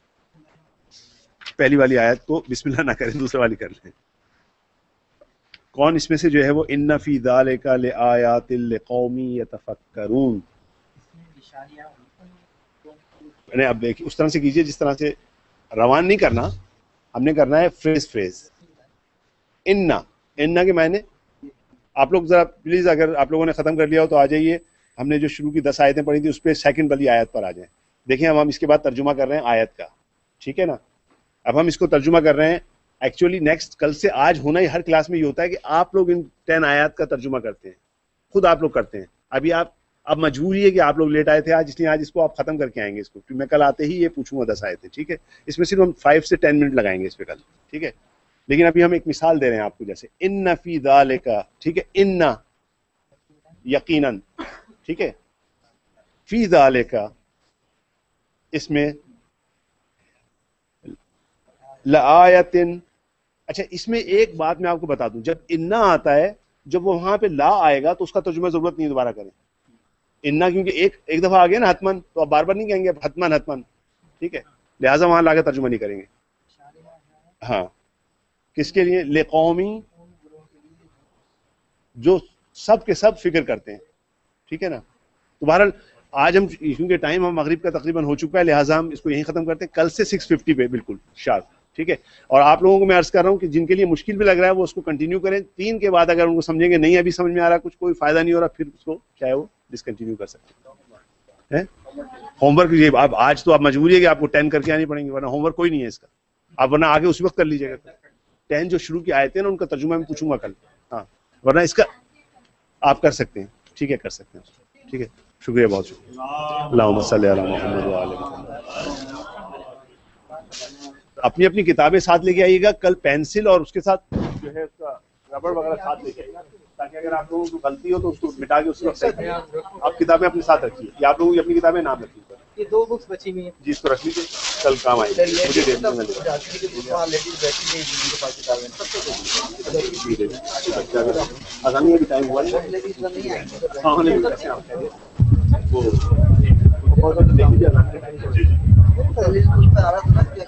پہلی والی آیت کو بسم اللہ نہ کریں, دوسرے والی کر لیں. کون اس میں سے جو ہے وہ ان فی ذالک لآیات لقوم یتفکرون, نہیں اب دیکھیے اس طرح سے کیجئے جس طرح سے روان نہیں کرنا, ہم نے کرنا ہے فریز فریز. انا, انا کے معنی آپ لوگ ذرا پلیز اگر آپ لوگوں نے ختم کر لیا ہو تو آ جائیے, ہم نے جو شروع کی دس آیتیں پڑھی تھی اس پہ سیکنڈ والی آیت پر آ جائیں. دیکھیں اب ہم اس کے بعد ترجمہ کر رہے ہیں آیت کا, ٹھیک ہے نا. اب ہم اس کو ترجمہ کر رہے ہیں. ایکچولی نیکسٹ کل سے آج ہونا ہی ہر کلاس میں یہ ہوتا ہے کہ آپ لوگ ان ٹین آیات کا ترجمہ کرتے ہیں, خود آپ لوگ کرتے ہیں. ابھی آپ اب مجبوری ہے کہ آپ لوگ لیٹ آئے تھے آج, اس لیے آج اس کو آپ ختم کر کے آئیں گے اس کو, کیونکہ میں کل آتے ہی یہ پوچھوں گا دس آیتیں, ٹھیک ہے. اس میں صرف ہم فائیو سے ٹین منٹ لگائیں گے اس پہ کل, ٹھیک ہے. لیکن ابھی ہم ایک مثال دے رہے ہیں آپ کو, جیسے ان فی ذالک, ٹھیک ہے, ان یقیناً, ٹھیک ہے, فی ذالک اس میں لآیت. اچھا اس میں ایک بات میں آپ کو بتا دوں, جب انا آتا ہے, جب وہ وہاں پہ لا آئے گا تو اس کا ترجمہ ضرورت نہیں دوبارہ کریں. انا کیونکہ ایک ایک دفعہ آ گیا نا حتمن, تو آپ بار بار نہیں کہیں گے حتمن حتمن, ٹھیک ہے, لہٰذا وہاں لا کے ترجمہ نہیں کریں گے. ہاں کس کے لیے؟ لقومی, جو سب کے سب فکر کرتے ہیں, ٹھیک ہے نا. تو بہرحال آج ہم کیونکہ ٹائم ہم مغرب کا تقریباً ہو چکا ہے, لہٰذا ہم اس کو یہیں ختم کرتے ہیں. کل سے سکس ففٹی پہ بالکل شارپ, ٹھیک ہے. اور آپ لوگوں کو میں عرض کر رہا ہوں کہ جن کے لیے مشکل بھی لگ رہا ہے وہ اس کو کنٹینیو کریں. تین کے بعد اگر ان کو سمجھیں گے نہیں ابھی سمجھ میں آ رہا, کچھ کوئی فائدہ نہیں ہو رہا, پھر اس کو چاہے وہ ڈسکنٹینیو کر سکتے ہیں. ہوم ورک یہ آپ آج تو آپ مجبوری ہے کہ آپ کو ٹین کر کے آنی پڑیں گی, ورنہ ہوم ورک کوئی نہیں ہے اس کا. آپ ورنہ آگے اسی وقت کر لیجیے گا. ٹین جو شروع کی آئے تھے نا ان کا ترجمہ میں پوچھوں گا کل, ہاں, ورنہ اس کا آپ کر سکتے ہیں, ٹھیک ہے, کر سکتے ہیں, ٹھیک ہے. شکریہ, بہت شکریہ. اللہم صلی علی محمد و آل محمد. اپنی اپنی کتابیں ساتھ لے کے آئیے گا کل, پینسل اور اس کے ساتھ جو ہے اس کا ربڑ وغیرہ ساتھ لے کے آئیے گا, تاکہ اگر آپ لوگوں کو غلطی ہو تو اس کو مٹا کے اس وقت آپ کتابیں اپنے ساتھ رکھیے, یا آپ لوگوں کی اپنی کتابیں نام رکھیے. یہ دو بکس بچی ہوئی ہیں جی, اس کو رکھ لیجیے, کل کام آئے گی. مجھے دے دینا, آسانی ہے, ٹائم ہوا وہ دیکھ لیجیے.